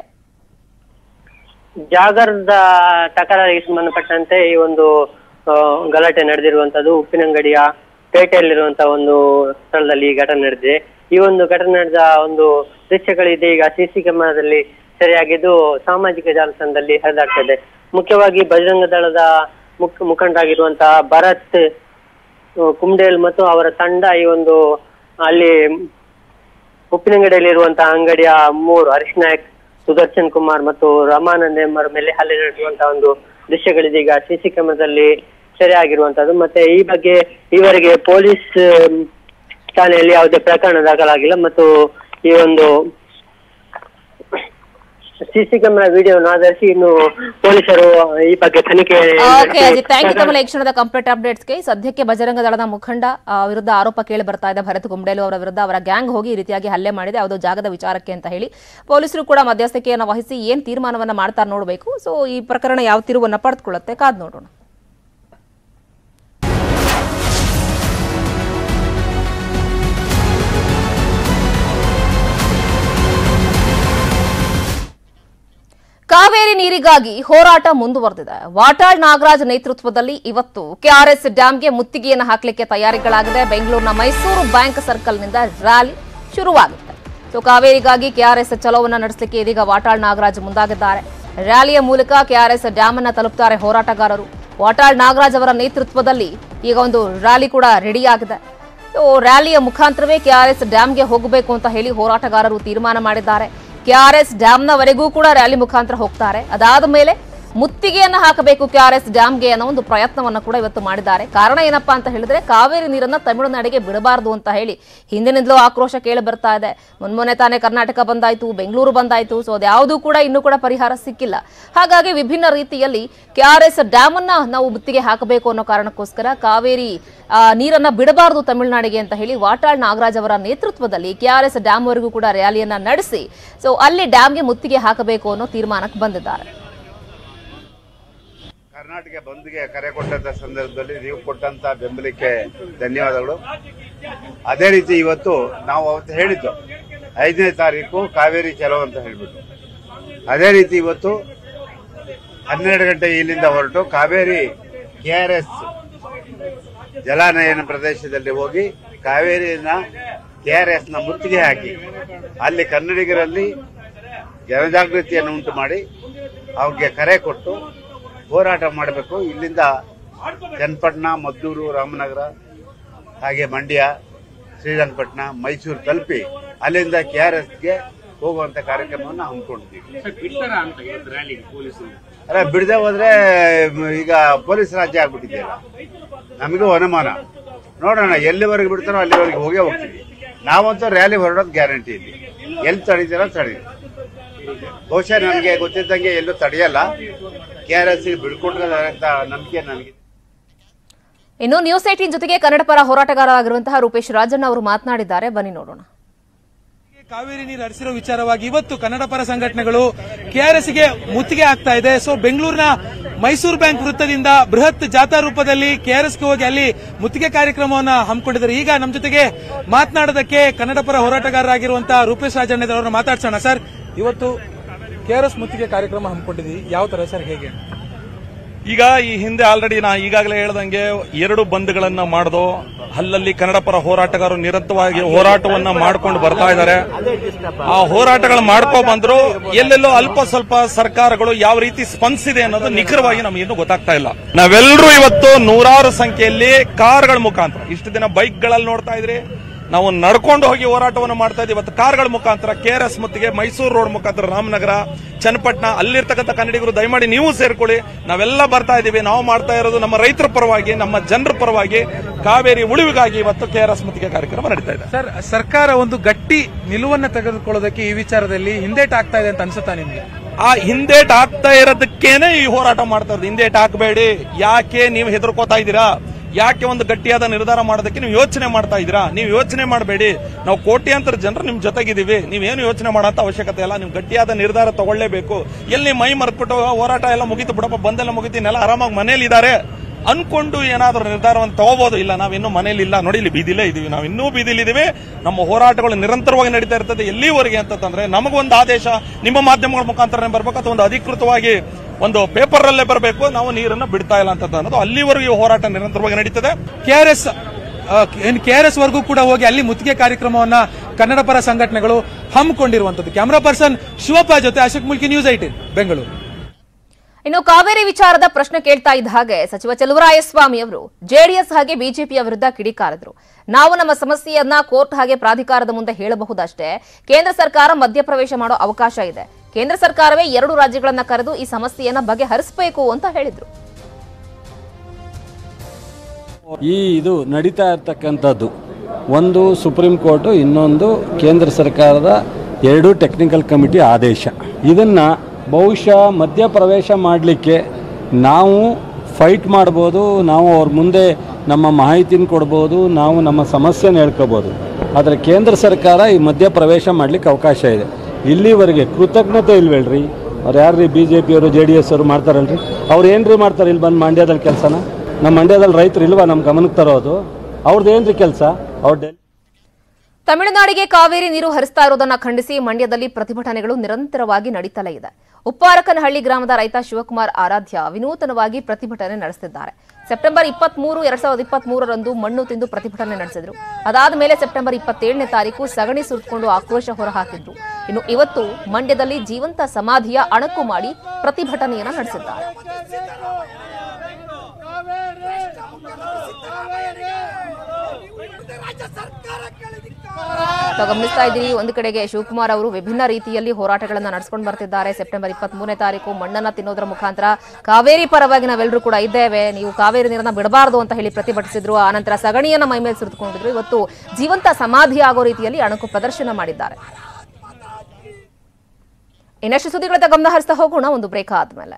ಜಾಗರದ ತಕರಾರಿಗೆ ಸಂಬಂಧಪಟ್ಟಂತೆ ಈ ಒಂದು ಗಲಾಟೆ ನಡೆದಿರುವಂತದ್ದು ಉಪ್ಪಿನಂಗಡಿಯ ಪೇಟೆಯಲ್ಲಿರುವಂತಹ ಒಂದು ಸ್ಥಳದಲ್ಲಿ ಈ ಘಟನೆ ನಡೆದಿದೆ. ಈ ಒಂದು ಘಟನೆ ನಡೆದ ಒಂದು ದೃಶ್ಯಗಳಿದೆ ಈಗ ಸಿಸಿ ಕ್ಯಾಮೆರಾದಲ್ಲಿ ಸೆರೆಯಾಗಿದ್ದು ಸಾಮಾಜಿಕ ಜಾಲತಾಣದಲ್ಲಿ ಹರಿದಾಡ್ತಾ ಇದೆ. ಮುಖ್ಯವಾಗಿ ಬಜರಂಗ ದಳದ ಮುಖಂಡರಾಗಿರುವಂತಹ ಭರತ್ ಕುಂಬ್ಡೇಲ್ ಮತ್ತು ಅವರ ತಂಡ ಈ ಒಂದು ಅಲ್ಲಿ ಉಪ್ಪಿನಂಗಡಿಯಲ್ಲಿರುವಂತಹ ಅಂಗಡಿಯ 3 ಹರೀಶ್ ನಾಯಕ್, ಸುದರ್ಶನ್ ಕುಮಾರ್ ಮತ್ತು ರಮಾನಂದ್ ಎಂಬರ ಮೇಲೆ ಹಲ್ಲೆ ನಡೆಸುವಂತಹ ಒಂದು ದೃಶ್ಯಗಳಿದೆ ಈಗ ಸಿಸಿ ಕ್ಯಾಮೆರಾದಲ್ಲಿ ಸೆರೆ ಆಗಿರುವಂತದ್ದು. ಮತ್ತೆ ಈ ಬಗ್ಗೆ ಈವರೆಗೆ ಪೊಲೀಸ್ ಠಾಣೆಯಲ್ಲಿ ಯಾವುದೇ ಪ್ರಕರಣ ದಾಖಲಾಗಿಲ್ಲ ಮತ್ತು ಈ ಒಂದು ಸಿಸಿ ಕ್ಯಾಮೆರಾ ವಿಡಿಯೋನ ಆಧರಿಸಿ ಇನ್ನು ಪೊಲೀಸರು ಈ ಬಗ್ಗೆ ತನಿಖೆ. ಕ್ಷಣದ ಕಂಪ್ಲೀಟ್ ಅಪ್ಡೇಟ್ಸ್ಗೆ ಸದ್ಯಕ್ಕೆ ಬಜರಂಗ ದಳದ ಮುಖಂಡ ವಿರುದ್ಧ ಆರೋಪ ಕೇಳಿ ಬರ್ತಾ ಇದೆ. ಭರತ್ ಕುಂಬ್ಡೇಲು ಅವರ ವಿರುದ್ಧ ಅವರ ಗ್ಯಾಂಗ್ ಹೋಗಿ ಈ ರೀತಿಯಾಗಿ ಹಲ್ಲೆ ಮಾಡಿದೆ ಯಾವುದೋ ಜಾಗದ ವಿಚಾರಕ್ಕೆ ಅಂತ ಹೇಳಿ ಪೊಲೀಸರು ಕೂಡ ಮಧ್ಯಸ್ಥಿಕೆಯನ್ನು ವಹಿಸಿ ಏನ್ ತೀರ್ಮಾನವನ್ನ ಮಾಡ್ತಾರೆ ನೋಡಬೇಕು. ಸೊ ಈ ಪ್ರಕರಣ ಯಾವ ತಿರುವನ್ನ ಪಡೆದುಕೊಳ್ಳುತ್ತೆ ಕಾದ್ ನೋಡೋಣ. ಕಾವೇರಿ ನೀರಿಗಾಗಿ ಹೋರಾಟ ಮುಂದುವರೆದಿದೆ. ವಾಟಾಳ್ ನಾಗರಾಜ್ ನೇತೃತ್ವದಲ್ಲಿ ಇವತ್ತು ಕೆಆರ್ಎಸ್ ಡ್ಯಾಂಗೆ ಮುತ್ತಿಗೆಯನ್ನು ಹಾಕಲಿಕ್ಕೆ ತಯಾರಿಗಳಾಗಿದೆ. ಬೆಂಗಳೂರಿನ ಮೈಸೂರು ಬ್ಯಾಂಕ್ ಸರ್ಕಲ್ನಿಂದ ರ್ಯಾಲಿ ಶುರುವಾಗುತ್ತೆ. ಸೊ ಕಾವೇರಿಗಾಗಿ ಕೆಆರ್ಎಸ್ ಚಲೋವನ್ನ ನಡೆಸಲಿಕ್ಕೆ ಇದೀಗ ವಾಟಾಳ್ ನಾಗರಾಜ್ ಮುಂದಾಗಿದ್ದಾರೆ. ರ್ಯಾಲಿಯ ಮೂಲಕ ಕೆಆರ್ಎಸ್ ಡ್ಯಾಮ್ ಅನ್ನ ತಲುಪುತ್ತಾರೆ ಹೋರಾಟಗಾರರು. ವಾಟಾಳ್ ನಾಗರಾಜ್ ಅವರ ನೇತೃತ್ವದಲ್ಲಿ ಈಗ ಒಂದು ರ್ಯಾಲಿ ಕೂಡ ರೆಡಿಯಾಗಿದೆ. ರ್ಯಾಲಿಯ ಮುಖಾಂತರವೇ ಕೆಆರ್ಎಸ್ ಡ್ಯಾಂಗೆ ಹೋಗಬೇಕು ಅಂತ ಹೇಳಿ ಹೋರಾಟಗಾರರು ತೀರ್ಮಾನ ಮಾಡಿದ್ದಾರೆ. ಕೆಆರ್ಎಸ್ ಡ್ಯಾಂನವರೆಗೂ ಕೂಡ ರ್ಯಾಲಿ ಮುಖಾಂತರ ಹೋಗ್ತಾರೆ. ಅದಾದ ಮೇಲೆ ಮುತ್ತಿಗೆಯನ್ನ ಹಾಕಬೇಕು ಕೆಆರ್ಎಸ್ ಡ್ಯಾಂಗೆ ಅನ್ನೋ ಒಂದು ಪ್ರಯತ್ನವನ್ನ ಕೂಡ ಇವತ್ತು ಮಾಡಿದ್ದಾರೆ. ಕಾರಣ ಏನಪ್ಪಾ ಅಂತ ಹೇಳಿದ್ರೆ ಕಾವೇರಿ ನೀರನ್ನ ತಮಿಳುನಾಡಿಗೆ ಬಿಡಬಾರದು ಅಂತ ಹೇಳಿ ಹಿಂದಿನಿಂದಲೂ ಆಕ್ರೋಶ ಕೇಳಿ ಬರ್ತಾ ಇದೆ. ಮೊನ್ನೆ ತಾನೇ ಕರ್ನಾಟಕ ಬಂದಾಯ್ತು, ಬೆಂಗಳೂರು ಬಂದಾಯ್ತು. ಸೊ ಅದ್ಯಾವುದೂ ಕೂಡ ಇನ್ನೂ ಕೂಡ ಪರಿಹಾರ ಸಿಕ್ಕಿಲ್ಲ. ಹಾಗಾಗಿ ವಿಭಿನ್ನ ರೀತಿಯಲ್ಲಿ ಕೆಆರ್ಎಸ್ ಡ್ಯಾಮ್ ಅನ್ನ ನಾವು ಮುತ್ತಿಗೆ ಹಾಕಬೇಕು ಅನ್ನೋ ಕಾರಣಕ್ಕೋಸ್ಕರ ಕಾವೇರಿ ನೀರನ್ನ ಬಿಡಬಾರದು ತಮಿಳುನಾಡಿಗೆ ಅಂತ ಹೇಳಿ ವಾಟಾಳ್ ನಾಗರಾಜ್ ಅವರ ನೇತೃತ್ವದಲ್ಲಿ ಕೆಆರ್ಎಸ್ ಡ್ಯಾಮ್ ವರೆಗೂ ಕೂಡ ರ್ಯಾಲಿಯನ್ನ ನಡೆಸಿ ಸೊ ಅಲ್ಲಿ ಡ್ಯಾಮ್ಗೆ ಮುತ್ತಿಗೆ ಹಾಕಬೇಕು ಅನ್ನೋ ತೀರ್ಮಾನಕ್ಕೆ ಬಂದಿದ್ದಾರೆ. ಕರ್ನಾಟಕ ಬಂದ್ಗೆ ಕರೆ ಕೊಟ್ಟಂತ ಸಂದರ್ಭದಲ್ಲಿ ನೀವು ಕೊಟ್ಟಂತ ಬೆಂಬಲಕ್ಕೆ ಧನ್ಯವಾದಗಳು. ಅದೇ ರೀತಿ ಇವತ್ತು ನಾವು ಅವತ್ತು ಹೇಳಿದ್ದು 5ನೇ ತಾರೀಕು ಕಾವೇರಿ ಚಲೋ ಅಂತ ಹೇಳ್ಬಿಟ್ಟು, ಅದೇ ರೀತಿ ಇವತ್ತು 12 ಗಂಟೆ ಇಲ್ಲಿಂದ ಹೊರಟು ಕಾವೇರಿ KRS ಜಲಾನಯನ ಪ್ರದೇಶದಲ್ಲಿ ಹೋಗಿ ಕಾವೇರಿನ KRS ನ ಮುತ್ತಿಗೆ ಹಾಕಿ ಅಲ್ಲಿ ಕನ್ನಡಿಗರಲ್ಲಿ ಜನಜಾಗೃತಿಯನ್ನು ಉಂಟು ಮಾಡಿ ಅವ್ರಿಗೆ ಕರೆ ಕೊಟ್ಟು ಹೋರಾಟ ಮಾಡಬೇಕು. ಇಲ್ಲಿಂದ ಚನ್ನಪಟ್ಟಣ, ಮದ್ದೂರು, ರಾಮನಗರ, ಹಾಗೆ ಮಂಡ್ಯ, ಶ್ರೀರಂಗಪಟ್ಟಣ, ಮೈಸೂರು ತಲುಪಿ ಅಲ್ಲಿಂದ KRSಗೆ ಹೋಗುವಂತ ಕಾರ್ಯಕ್ರಮವನ್ನು ಹಮ್ಮಿಕೊಂಡಿದ್ದೀವಿ. ಅಲ್ಲ, ಬಿಡದೆ ಹೋದ್ರೆ ಈಗ ಪೊಲೀಸ್ ರಾಜ್ಯ ಆಗ್ಬಿಟ್ಟಿದೆಯಲ್ಲ, ನಮಗೂ ಅನುಮಾನ. ನೋಡೋಣ, ಎಲ್ಲಿವರೆಗೆ ಬಿಡ್ತಾರೋ ಅಲ್ಲಿವರೆಗೆ ಹೋಗೇ ಹೋಗ್ತೀವಿ. ನಾವಂತೂ ರ್ಯಾಲಿ ಹೊರಡೋದು ಗ್ಯಾರಂಟಿ. ಇಲ್ಲಿ ಎಲ್ಲಿ ತಡೀತಾರೋ ತಡೀರಿ. ಬಹುಶಃ ನನಗೆ ಗೊತ್ತಿದ್ದಂಗೆ ಎಲ್ಲೂ ತಡೆಯಲ್ಲ. KRS ಬಿಡ್ಕೊಟ್ಟಿದ್ದಾರೆ ಅಂತ ನಂಬಿಕೆ ನನಗೆ. ಇನ್ನು ನ್ಯೂಸ್ 18 ಜೊತೆಗೆ ಕನ್ನಡ ಪರ ಹೋರಾಟಗಾರರಾಗಿರುವಂತಹ ರೂಪೇಶ್ ರಾಜಣ್ಣ ಅವರು ಮಾತನಾಡಿದ್ದಾರೆ. ಬನ್ನಿ ನೋಡೋಣ. ಕಾವೇರಿ ನೀರು ಹರಿಸಿರೋ ವಿಚಾರವಾಗಿ ಇವತ್ತು ಕನ್ನಡ ಪರ ಸಂಘಟನೆಗಳು KRSಗೆ ಮುತ್ತಿಗೆ ಆಗ್ತಾ ಇದೆ. ಸೊ ಬೆಂಗಳೂರಿನ ಮೈಸೂರು ಬ್ಯಾಂಕ್ ವೃತ್ತದಿಂದ ಬೃಹತ್ ಜಾಥಾ ರೂಪದಲ್ಲಿ KRSಗೆ ಹೋಗಿ ಅಲ್ಲಿ ಮುತ್ತಿಗೆ ಕಾರ್ಯಕ್ರಮವನ್ನು ಹಮ್ಮಿಕೊಂಡಿದ್ದಾರೆ. ಈಗ ನಮ್ಮ ಜೊತೆಗೆ ಮಾತನಾಡೋದಕ್ಕೆ ಕನ್ನಡ ಪರ ಹೋರಾಟಗಾರರಾಗಿರುವಂತಹ ರೂಪೇಶ್ ರಾಜಣ್ಣ ಅವರನ್ನ ಮಾತಾಡ್ಸೋಣ. ಸರ್, ಇವತ್ತು KRS ಮುತ್ತಿಗೆ ಕಾರ್ಯಕ್ರಮ ಹಮ್ಮಿಕೊಂಡಿದ್ದೀವಿ, ಯಾವ ತರ ಸರ್, ಹೇಗೆ? ಈಗ ಈ ಹಿಂದೆ ಆಲ್ರೆಡಿ ನಾ ಈಗಾಗಲೇ ಹೇಳ್ದಂಗೆ 2 ಬಂದ್ಗಳನ್ನ ಮಾಡಿದೋ, ಅಲ್ಲಲ್ಲಿ ಕನ್ನಡ ಪರ ಹೋರಾಟಗಾರರು ನಿರಂತರವಾಗಿ ಹೋರಾಟವನ್ನ ಮಾಡ್ಕೊಂಡು ಬರ್ತಾ ಇದ್ದಾರೆ. ಆ ಹೋರಾಟಗಳು ಮಾಡ್ಕೊ ಬಂದ್ರು ಎಲ್ಲೆಲ್ಲೋ ಅಲ್ಪ ಸ್ವಲ್ಪ ಸರ್ಕಾರಗಳು ಯಾವ ರೀತಿ ಸ್ಪಂದಿಸಿದೆ ಅನ್ನೋದು ನಿಖರವಾಗಿ ನಮಗೇನು ಗೊತ್ತಾಗ್ತಾ ಇಲ್ಲ. ನಾವೆಲ್ಲರೂ ಇವತ್ತು ನೂರಾರು ಸಂಖ್ಯೆಯಲ್ಲಿ ಕಾರ್ಗಳ ಮುಖಾಂತರ, ಇಷ್ಟು ದಿನ ಬೈಕ್ಗಳಲ್ಲಿ ನೋಡ್ತಾ ಇದ್ರಿ, ನಾವು ನಡ್ಕೊಂಡು ಹೋಗಿ ಹೋರಾಟವನ್ನು ಮಾಡ್ತಾ ಇದ್ದೀವಿ. ಇವತ್ತು ಕಾರ್ಗಳ ಮುಖಾಂತರ KRS ಮುತ್ತಿಗೆ ಮೈಸೂರು ರೋಡ್ ಮುಖಾಂತರ ರಾಮನಗರ, ಚನ್ನಪಟ್ಟಣ, ಅಲ್ಲಿರ್ತಕ್ಕಂಥ ಕನ್ನಡಿಗರು ದಯಮಾಡಿ ನೀವು ಸೇರ್ಕೊಳ್ಳಿ. ನಾವೆಲ್ಲ ಬರ್ತಾ ಇದ್ದೀವಿ. ನಾವು ಮಾಡ್ತಾ ಇರೋದು ನಮ್ಮ ರೈತರ ಪರವಾಗಿ, ನಮ್ಮ ಜನರ ಪರವಾಗಿ, ಕಾವೇರಿ ಉಳಿವಿಗಾಗಿ ಇವತ್ತು KRS ಮುತ್ತಿಗೆ ಕಾರ್ಯಕ್ರಮ ನಡೀತಾ ಇದೆ. ಸರ್, ಸರ್ಕಾರ ಒಂದು ಗಟ್ಟಿ ನಿಲುವನ್ನು ತೆಗೆದುಕೊಳ್ಳೋದಕ್ಕೆ ಈ ವಿಚಾರದಲ್ಲಿ ಹಿಂದೇಟ್ ಆಗ್ತಾ ಇದೆ ಅಂತ ಅನ್ಸುತ್ತಾ ನಿಮ್ಗೆ? ಆ ಹಿಂದೇಟ್ ಆಗ್ತಾ ಇರೋದಕ್ಕೇನೆ ಈ ಹೋರಾಟ ಮಾಡ್ತಾ ಇರೋದು. ಹಿಂದೇಟ್ ಹಾಕಬೇಡಿ. ಯಾಕೆ ನೀವು ಹೆದರ್ಕೋತಾ ಇದ್ದೀರಾ? ಯಾಕೆ ಒಂದು ಗಟ್ಟಿಯಾದ ನಿರ್ಧಾರ ಮಾಡೋದಕ್ಕೆ ನೀವು ಯೋಚನೆ ಮಾಡ್ತಾ ಇದ್ದೀರಾ? ನೀವು ಯೋಚನೆ ಮಾಡಬೇಡಿ. ನಾವು ಕೋಟ್ಯಾಂತರ ಜನರು ನಿಮ್ ಜೊತೆಗಿದ್ದೀವಿ. ನೀವೇನು ಯೋಚನೆ ಮಾಡೋಂತ ಅವಶ್ಯಕತೆ ಇಲ್ಲ. ನೀವು ಗಟ್ಟಿಯಾದ ನಿರ್ಧಾರ ತಗೊಳ್ಳೇಬೇಕು. ಎಲ್ಲಿ ಮೈ ಮರೆತ್ಬಿಟ್ಟು ಹೋರಾಟ ಎಲ್ಲ ಮುಗಿತು ಬಿಡಪ್ಪ, ಬಂದೆಲ್ಲ ಮುಗಿತು, ಇನ್ನೆಲ್ಲ ಆರಾಮಾಗಿ ಮನೇಲಿ ಇದ್ದಾರೆ ಅನ್ಕೊಂಡು ಏನಾದರೂ ನಿರ್ಧಾರವನ್ನು ತಗೋಬಹುದು. ಇಲ್ಲ, ನಾವಿನ್ನೂ ಮನೇಲಿ ಇಲ್ಲ, ನೋಡಿ ಇಲ್ಲಿ ಬೀದಿಲೇ ಇದೀವಿ, ನಾವು ಇನ್ನೂ ಬೀದಿಲಿದ್ದೀವಿ. ನಮ್ಮ ಹೋರಾಟಗಳು ನಿರಂತರವಾಗಿ ನಡೀತಾ ಇರ್ತದೆ. ಎಲ್ಲಿವರೆಗೆ ಅಂತಂದ್ರೆ ನಮಗೊಂದು ಆದೇಶ ನಿಮ್ಮ ಮಾಧ್ಯಮಗಳ ಮುಖಾಂತರ ಬರಬೇಕು, ಅಥವಾ ಒಂದು ಅಧಿಕೃತವಾಗಿ ಒಂದು ಪೇಪರ್ ಅಲ್ಲೇ ಬರಬೇಕು, ನಾವು ನೀರನ್ನು ಬಿಡ್ತಾ ಇಲ್ಲ ಅಂತ ಅನ್ನೋದು. ಅಲ್ಲಿವರೆಗೂ ಹೋರಾಟ ನಿರಂತರವಾಗಿ ನಡೀತದೆ. KRS ವರೆಗೂ ಕೂಡ ಹೋಗಿ ಅಲ್ಲಿ ಮುತ್ತಿಗೆ ಕಾರ್ಯಕ್ರಮವನ್ನ ಕನ್ನಡ ಪರ ಸಂಘಟನೆಗಳು ಹಮ್ಮಿಕೊಂಡಿರುವಂತದ್ದು. ಕ್ಯಾಮರಾ ಪರ್ಸನ್ ಶಿವಪ್ಪ ಜೊತೆ ಅಶೋಕ್ ಮುಲ್ಕಿ, ನ್ಯೂಸ್ 18 ಬೆಂಗಳೂರು. ಇನ್ನು ಕಾವೇರಿ ವಿಚಾರದ ಪ್ರಶ್ನೆ ಕೇಳ್ತಾ ಇದ್ದ ಹಾಗೆ ಸಚಿವ ಚಲುವರಾಯಸ್ವಾಮಿ ಅವರು ಜೆಡಿಎಸ್ ಹಾಗೆ ಬಿಜೆಪಿಯ ವಿರುದ್ಧ ಕಿಡಿಕಾರಿದ್ರು. ನಾವು ನಮ್ಮ ಸಮಸ್ಯೆಯನ್ನ ಕೋರ್ಟ್ ಹಾಗೆ ಪ್ರಾಧಿಕಾರದ ಮುಂದೆ ಹೇಳಬಹುದಷ್ಟೇ. ಕೇಂದ್ರ ಸರ್ಕಾರ ಮಧ್ಯಪ್ರವೇಶ ಮಾಡೋ ಅವಕಾಶ ಇದೆ. ಕೇಂದ್ರ ಸರ್ಕಾರವೇ 2 ರಾಜ್ಯಗಳನ್ನ ಕರೆದು ಈ ಸಮಸ್ಯೆಯನ್ನ ಬಗೆಹರಿಸಬೇಕು ಅಂತ ಹೇಳಿದ್ರು. ಇದು ನಡೀತಾ ಇರ್ತಕ್ಕಂಥದ್ದು ಒಂದು ಸುಪ್ರೀಂ ಕೋರ್ಟು, ಇನ್ನೊಂದು ಕೇಂದ್ರ ಸರ್ಕಾರದ 2 ಟೆಕ್ನಿಕಲ್ ಕಮಿಟಿ ಆದೇಶ. ಇದನ್ನು ಬಹುಶಃ ಮಧ್ಯಪ್ರವೇಶ ಮಾಡಲಿಕ್ಕೆ ನಾವು ಫೈಟ್ ಮಾಡ್ಬೋದು, ನಾವು ಅವ್ರ ಮುಂದೆ ನಮ್ಮ ಮಾಹಿತಿನ ಕೊಡ್ಬೋದು, ನಾವು ನಮ್ಮ ಸಮಸ್ಯೆನ ಹೇಳ್ಕೋಬೋದು. ಆದರೆ ಕೇಂದ್ರ ಸರ್ಕಾರ ಈ ಮಧ್ಯಪ್ರವೇಶ ಮಾಡಲಿಕ್ಕೆ ಅವಕಾಶ ಇದೆ. ಇಲ್ಲಿವರೆಗೆ ಕೃತಜ್ಞತೆ ಇಲ್ವೇಳ್ರಿ? ಅವ್ರು ಯಾರ್ರಿ BJP ಅವರು JDS ಅವರು ಮಾಡ್ತಾರಲ್ರಿ? ಅವ್ರು ಏನ್ರಿ ಮಾಡ್ತಾರೆ ಇಲ್ಲಿ ಬಂದು ಮಂಡ್ಯದಲ್ಲಿ ಕೆಲಸನ? ನಮ್ಮ ಮಂಡ್ಯದಲ್ಲಿ ರೈತರು ಇಲ್ವಾ ನಮ್ಮ ಗಮನಕ್ಕೆ ತರೋದು? ಅವ್ರದ್ದು ಏನ್ರಿ ಕೆಲಸ? ಅವ್ರ ತಮಿಳುನಾಡಿಗೆ ಕಾವೇರಿ ನೀರು ಹರಿಸ್ತಾ ಇರೋದನ್ನ ಖಂಡಿಸಿ ಮಂಡ್ಯದಲ್ಲಿ ಪ್ರತಿಭಟನೆಗಳು ನಿರಂತರವಾಗಿ ನಡೀತಲೇ ಇದೆ. ಉಪ್ಪಾರಕನಹಳ್ಳಿ ಗ್ರಾಮದ ರೈತ ಶಿವಕುಮಾರ್ ಆರಾಧ್ಯ ವಿನೂತನವಾಗಿ ಪ್ರತಿಭಟನೆ ನಡೆಸಿದ್ದಾರೆ. ಸೆಪ್ಟೆಂಬರ್ 23, 2023ರಂದು ಮಣ್ಣು ತಿಂದು ಪ್ರತಿಭಟನೆ ನಡೆಸಿದ್ರು. ಅದಾದ ಮೇಲೆ ಸೆಪ್ಟೆಂಬರ್ 27ನೇ ತಾರೀಕು ಸಗಣಿ ಸುರಿದುಕೊಂಡು ಆಕ್ರೋಶ ಹೊರಹಾಕಿದ್ರು. ಇನ್ನು ಇವತ್ತು ಮಂಡ್ಯದಲ್ಲಿ ಜೀವಂತ ಸಮಾಧಿಯ ಅಣಕು ಮಾಡಿ ಪ್ರತಿಭಟನೆಯನ್ನ ನಡೆಸಿದ್ದಾರೆ. ಗಮನಿಸ್ತಾ ಇದ್ದೀರಿ, ಒಂದು ಕಡೆಗೆ ಶಿವಕುಮಾರ್ ಅವರು ವಿಭಿನ್ನ ರೀತಿಯಲ್ಲಿ ಹೋರಾಟಗಳನ್ನ ನಡೆಸಿಕೊಂಡು ಬರ್ತಿದ್ದಾರೆ. ಸೆಪ್ಟೆಂಬರ್ 23ನೇ ತಾರೀಕು ಮಣ್ಣನ್ನ ತಿನ್ನೋದ್ರ ಮುಖಾಂತರ ಕಾವೇರಿ ಪರವಾಗಿ ನಾವೆಲ್ಲರೂ ಕೂಡ ಇದ್ದೇವೆ, ನೀವು ಕಾವೇರಿ ನೀರನ್ನ ಬಿಡಬಾರದು ಅಂತ ಹೇಳಿ ಪ್ರತಿಭಟಿಸಿದ್ರು. ಆನಂತರ ಸಗಣಿಯನ್ನ ಮೈಮೇಲೆ ಸುರಿದುಕೊಂಡಿದ್ರು. ಇವತ್ತು ಜೀವಂತ ಸಮಾಧಿ ಆಗೋ ರೀತಿಯಲ್ಲಿ ಅಣಕು ಪ್ರದರ್ಶನ ಮಾಡಿದ್ದಾರೆ. ಇನ್ನಷ್ಟು ಸುದ್ದಿಗಳತ್ತ ಗಮನ ಹರಿಸ್ತಾ ಹೋಗೋಣ ಒಂದು ಬ್ರೇಕ್ ಆದ್ಮೇಲೆ.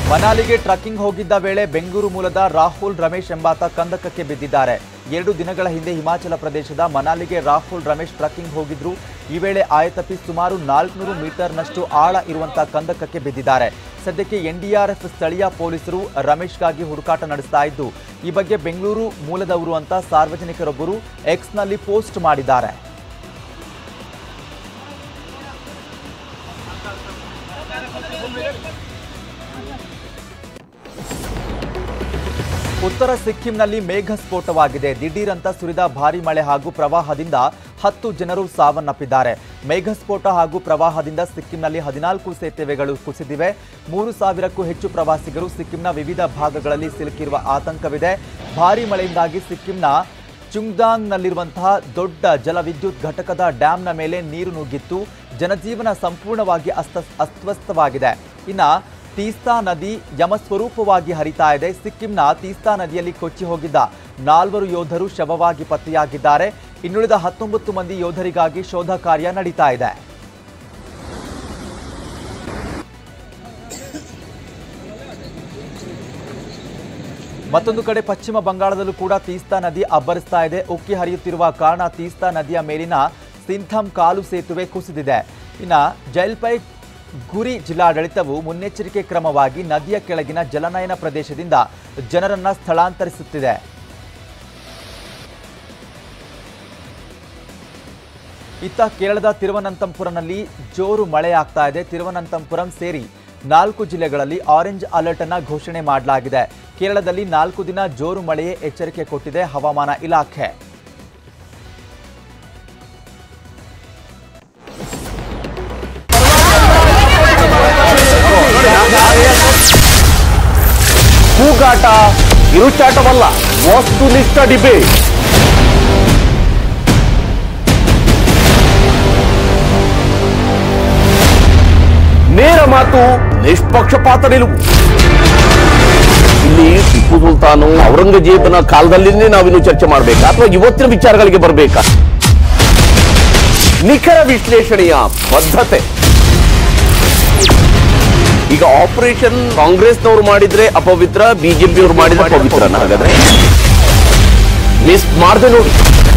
ಮನಾಲಿಗೆ ಟ್ರಕ್ಕಿಂಗ್ ಹೋಗಿದ್ದ ವೇಳೆ ಬೆಂಗಳೂರು ಮೂಲದ ರಾಹುಲ್ ರಮೇಶ್ ಎಂಬಾತ ಕಂದಕಕ್ಕೆ ಬಿದ್ದಿದ್ದಾರೆ. 2 ದಿನಗಳ ಹಿಂದೆ ಹಿಮಾಚಲ ಪ್ರದೇಶದ ಮನಾಲಿಗೆ ರಾಹುಲ್ ರಮೇಶ್ ಟ್ರಕ್ಕಿಂಗ್ ಹೋಗಿದ್ರು. ಈ ವೇಳೆ ಆಯತಪ್ಪಿ ಸುಮಾರು 400 ಮೀಟರ್ನಷ್ಟು ಆಳ ಇರುವಂತಹ ಕಂದಕಕ್ಕೆ ಬಿದ್ದಿದ್ದಾರೆ. ಸದ್ಯಕ್ಕೆ ಎನ್ಡಿಆರ್ಎಫ್ ಸ್ಥಳೀಯ ಪೊಲೀಸರು ರಮೇಶ್ಗಾಗಿ ಹುಡುಕಾಟ ನಡೆಸ್ತಾ ಇದ್ದು, ಈ ಬಗ್ಗೆ ಬೆಂಗಳೂರು ಮೂಲದವರು ಅಂತ ಸಾರ್ವಜನಿಕರೊಬ್ಬರು ಎಕ್ಸ್ನಲ್ಲಿ ಪೋಸ್ಟ್ ಮಾಡಿದ್ದಾರೆ. ಉತ್ತರ ಸಿಕ್ಕಿಂನಲ್ಲಿ ಮೇಘ ಸ್ಫೋಟವಾಗಿದೆ. ದಿಢೀರಂತ ಸುರಿದ ಭಾರೀ ಮಳೆ ಹಾಗೂ ಪ್ರವಾಹದಿಂದ 10 ಜನರು ಸಾವನ್ನಪ್ಪಿದ್ದಾರೆ. ಮೇಘ ಸ್ಫೋಟ ಹಾಗೂ ಪ್ರವಾಹದಿಂದ ಸಿಕ್ಕಿಂನಲ್ಲಿ 14 ಸೇತುವೆಗಳು ಕುಸಿದಿವೆ. 3000ಕ್ಕೂ ಹೆಚ್ಚು ಪ್ರವಾಸಿಗರು ಸಿಕ್ಕಿಂನ ವಿವಿಧ ಭಾಗಗಳಲ್ಲಿ ಸಿಲುಕಿರುವ ಆತಂಕವಿದೆ. ಭಾರೀ ಮಳೆಯಿಂದಾಗಿ ಸಿಕ್ಕಿಂನ ಚುಂಗ್ದಾಂಗ್ನಲ್ಲಿರುವಂತಹ ದೊಡ್ಡ ಜಲವಿದ್ಯುತ್ ಘಟಕದ ಡ್ಯಾಂನ ಮೇಲೆ ನೀರು ನುಗ್ಗಿತ್ತು. ಜನಜೀವನ ಸಂಪೂರ್ಣವಾಗಿ ಅಸ್ತವ್ಯಸ್ತವಾಗಿದೆ. ಇನ್ನು ತೀಸ್ತಾ ನದಿ ಯಮಸ್ವರೂಪವಾಗಿ ಹರಿತಾ ಇದೆ. ಸಿಕ್ಕಿಂನ ತೀಸ್ತಾ ನದಿಯಲ್ಲಿ ಕೊಚ್ಚಿ ಹೋಗಿದ್ದ 4 ಯೋಧರು ಶವವಾಗಿ ಪತ್ತೆಯಾಗಿದ್ದಾರೆ. ಇನ್ನುಳಿದ 19 ಮಂದಿ ಯೋಧರಿಗಾಗಿ ಶೋಧ ಕಾರ್ಯ ನಡೀತಾ ಇದೆ. ಮತ್ತೊಂದು ಕಡೆ ಪಶ್ಚಿಮ ಬಂಗಾಳದಲ್ಲೂ ಕೂಡ ತೀಸ್ತಾ ನದಿ ಅಬ್ಬರಿಸ್ತಾ ಇದೆ. ಉಕ್ಕಿ ಹರಿಯುತ್ತಿರುವ ಕಾರಣ ತೀಸ್ತಾ ನದಿಯ ಮೇಲಿನ ಸಿಂಥಮ್ ಕಾಲು ಸೇತುವೆ ಕುಸಿದಿದೆ. ಇನ್ನು ಜೈಲ್ಪೈ ಗುರಿ ಜಿಲ್ಲಾಡಳಿತವು ಮುನ್ನೆಚ್ಚರಿಕೆ ಕ್ರಮವಾಗಿ ನದಿಯ ಕೆಳಗಿನ ಜಲನಯನ ಪ್ರದೇಶದಿಂದ ಜನರನ್ನ ಸ್ಥಳಾಂತರಿಸುತ್ತಿದೆ. ಇತ್ತ ಕೇರಳದ ತಿರುವನಂತಪುರಂನಲ್ಲಿ ಜೋರು ಮಳೆಯಾಗ್ತಾ ಇದೆ. ತಿರುವನಂತಪುರಂ ಸೇರಿ 4 ಜಿಲ್ಲೆಗಳಲ್ಲಿ ಆರೆಂಜ್ ಅಲರ್ಟ್ ಅನ್ನು ಘೋಷಣೆ ಮಾಡಲಾಗಿದೆ. ಕೇರಳದಲ್ಲಿ 4 ದಿನ ಜೋರು ಮಳೆಯೇ ಎಚ್ಚರಿಕೆ ಕೊಟ್ಟಿದೆ ಹವಾಮಾನ ಇಲಾಖೆ. ಕೂಗಾಟ ಕಿರುಚಾಟವಲ್ಲ, ವಸ್ತುನಿಷ್ಠ ಡಿಬೇಟ್. ನೇರ ಮಾತು, ನಿಷ್ಪಕ್ಷಪಾತ ನಿಲುವು. ಇಲ್ಲಿ ಟಿಪ್ಪು ಸುಲ್ತಾನು ಔರಂಗಜೇಬನ ಕಾಲದಲ್ಲಿ ನಾವಿನ್ನು ಚರ್ಚೆ ಮಾಡಬೇಕಾ ಅಥವಾ ಇವತ್ತಿನ ವಿಚಾರಗಳಿಗೆ ಬರಬೇಕಾ? ನಿಖರ ವಿಶ್ಲೇಷಣೆಯ ಬದ್ಧತೆ. ಈಗ ಆಪರೇಷನ್ ಕಾಂಗ್ರೆಸ್ನವರು ಮಾಡಿದ್ರೆ ಅಪವಿತ್ರ, ಬಿಜೆಪಿಯವರು ಮಾಡಿದ್ರೆ ಅಪವಿತ್ರ. ಹಾಗಾದ್ರೆ ಮಿಸ್ ಮಾಡದೆ ನೋಡಿ.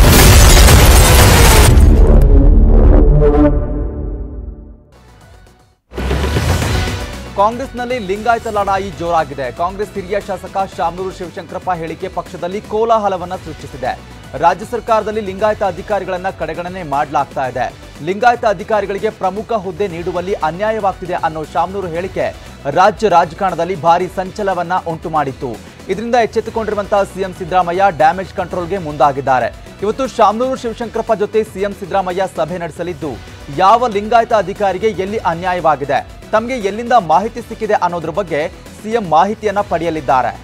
ಕಾಂಗ್ರೆಸ್ನಲ್ಲಿ ಲಿಂಗಾಯತ ಲಢಾಯಿ ಜೋರಾಗಿದೆ. ಕಾಂಗ್ರೆಸ್ ಹಿರಿಯ ಶಾಸಕ ಶಾಮನೂರು ಶಿವಶಂಕರಪ್ಪ ಹೇಳಿಕೆ ಪಕ್ಷದಲ್ಲಿ ಕೋಲಾಹಲವನ್ನ ಸೃಷ್ಟಿಸಿದೆ. ರಾಜ್ಯ ಸರ್ಕಾರದಲ್ಲಿ ಲಿಂಗಾಯತ ಅಧಿಕಾರಿಗಳನ್ನ ಕಡೆಗಣನೆ ಮಾಡಲಾಗ್ತಾ ಇದೆ. ಲಿಂಗಾಯತ ಅಧಿಕಾರಿಗಳಿಗೆ ಪ್ರಮುಖ ಹುದ್ದೆ ನೀಡುವಲ್ಲಿ ಅನ್ಯಾಯವಾಗ್ತಿದೆ ಅನ್ನೋ ಶಾಮನೂರು ಹೇಳಿಕೆ ರಾಜ್ಯ ರಾಜಕಾರಣದಲ್ಲಿ ಭಾರಿ ಸಂಚಲನವನ್ನ ಉಂಟು ಮಾಡಿತ್ತು. ಇದರಿಂದ ಎಚ್ಚೆತ್ತುಕೊಂಡಿರುವಂತಹ ಸಿಎಂ ಸಿದ್ದರಾಮಯ್ಯ ಡ್ಯಾಮೇಜ್ ಕಂಟ್ರೋಲ್ಗೆ ಮುಂದಾಗಿದ್ದಾರೆ. ಇವತ್ತು ಶಾಮನೂರು ಶಿವಶಂಕರಪ್ಪ ಜೊತೆ ಸಿಎಂ ಸಿದ್ದರಾಮಯ್ಯ ಸಭೆ ನಡೆಸಲಿದ್ದು, ಯಾವ ಲಿಂಗಾಯತ ಅಧಿಕಾರಿಗೆ ಎಲ್ಲಿ ಅನ್ಯಾಯವಾಗಿದೆ, ತಮಗೆ ಎಲ್ಲಿಂದ ಮಾಹಿತಿ ಸಿಕ್ಕಿದೆ ಅನ್ನೋದ್ರ ಬಗ್ಗೆ ಸಿಎಂ ಮಾಹಿತಿಯನ್ನ ಪಡೆಯಲಿದ್ದಾರೆ.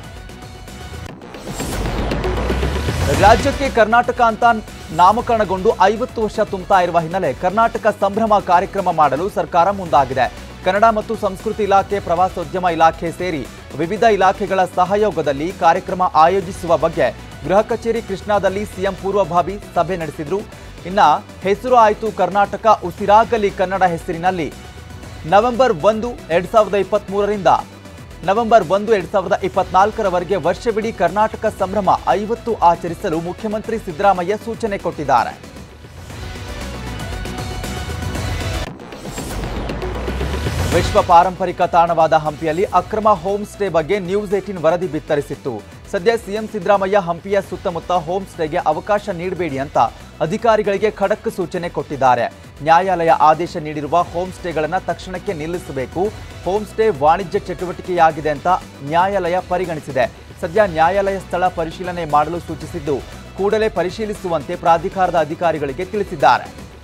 ರಾಜ್ಯಕ್ಕೆ ಕರ್ನಾಟಕ ಅಂತ ನಾಮಕರಣಗೊಂಡು 50 ವರ್ಷ ತುಂಬುತ್ತಾ ಇರುವ ಹಿನ್ನೆಲೆ ಕರ್ನಾಟಕ ಸಂಭ್ರಮ ಕಾರ್ಯಕ್ರಮ ಮಾಡಲು ಸರ್ಕಾರ ಮುಂದಾಗಿದೆ. ಕನ್ನಡ ಮತ್ತು ಸಂಸ್ಕೃತಿ ಇಲಾಖೆ, ಪ್ರವಾಸೋದ್ಯಮ ಇಲಾಖೆ ಸೇರಿ ವಿವಿಧ ಇಲಾಖೆಗಳ ಸಹಯೋಗದಲ್ಲಿ ಕಾರ್ಯಕ್ರಮ ಆಯೋಜಿಸುವ ಬಗ್ಗೆ ಗೃಹ ಕಚೇರಿ ಕೃಷ್ಣಾದಲ್ಲಿ ಸಿಎಂ ಪೂರ್ವಭಾವಿ ಸಭೆ ನಡೆಸಿದ್ರು. ಇನ್ನ ಹೆಸರು ಆಯಿತು ಕರ್ನಾಟಕ ಉಸಿರಾಗಲಿ ಕನ್ನಡ ಹೆಸರಿನಲ್ಲಿ ನವೆಂಬರ್ 1, 2023ರಿಂದ ನವೆಂಬರ್ 1, 2024ರವರೆಗೆ ವರ್ಷವಿಡೀ ಕರ್ನಾಟಕ ಸಂಭ್ರಮ 50 ಆಚರಿಸಲು ಮುಖ್ಯಮಂತ್ರಿ ಸಿದ್ದರಾಮಯ್ಯ ಸೂಚನೆ ಕೊಟ್ಟಿದ್ದಾರೆ. ವಿಶ್ವ ಪಾರಂಪರಿಕ ತಾಣವಾದ ಹಂಪಿಯಲ್ಲಿ ಅಕ್ರಮ ಹೋಮ್ ಸ್ಟೇ ಬಗ್ಗೆ ನ್ಯೂಸ್ 18 ವರದಿ ಬಿತ್ತರಿಸಿತ್ತು. ಸದ್ಯ ಸಿಎಂ ಸಿದ್ದರಾಮಯ್ಯ ಹಂಪಿಯ ಸುತ್ತಮುತ್ತ ಹೋಮ್ ಸ್ಟೇಗೆ ಅವಕಾಶ ನೀಡಬೇಡಿ ಅಂತ ಅಧಿಕಾರಿಗಳಿಗೆ ಖಡಕ್ ಸೂಚನೆ ಕೊಟ್ಟಿದ್ದಾರೆ. ನ್ಯಾಯಾಲಯ ಆದೇಶ ನೀಡಿರುವ ಹೋಮ್ ಸ್ಟೇಗಳನ್ನು ತಕ್ಷಣಕ್ಕೆ ನಿಲ್ಲಿಸಬೇಕು. ಹೋಮ್ ಸ್ಟೇ ವಾಣಿಜ್ಯ ಚಟುವಟಿಕೆಯಾಗಿದೆ ಅಂತ ನ್ಯಾಯಾಲಯ ಪರಿಗಣಿಸಿದೆ. ಸದ್ಯ ನ್ಯಾಯಾಲಯ ಸ್ಥಳ ಪರಿಶೀಲನೆ ಮಾಡಲು ಸೂಚಿಸಿದ್ದು, ಕೂಡಲೇ ಪರಿಶೀಲಿಸುವಂತೆ ಪ್ರಾಧಿಕಾರದ ಅಧಿಕಾರಿಗಳಿಗೆ ತಿಳಿಸಿದ್ದಾರೆ.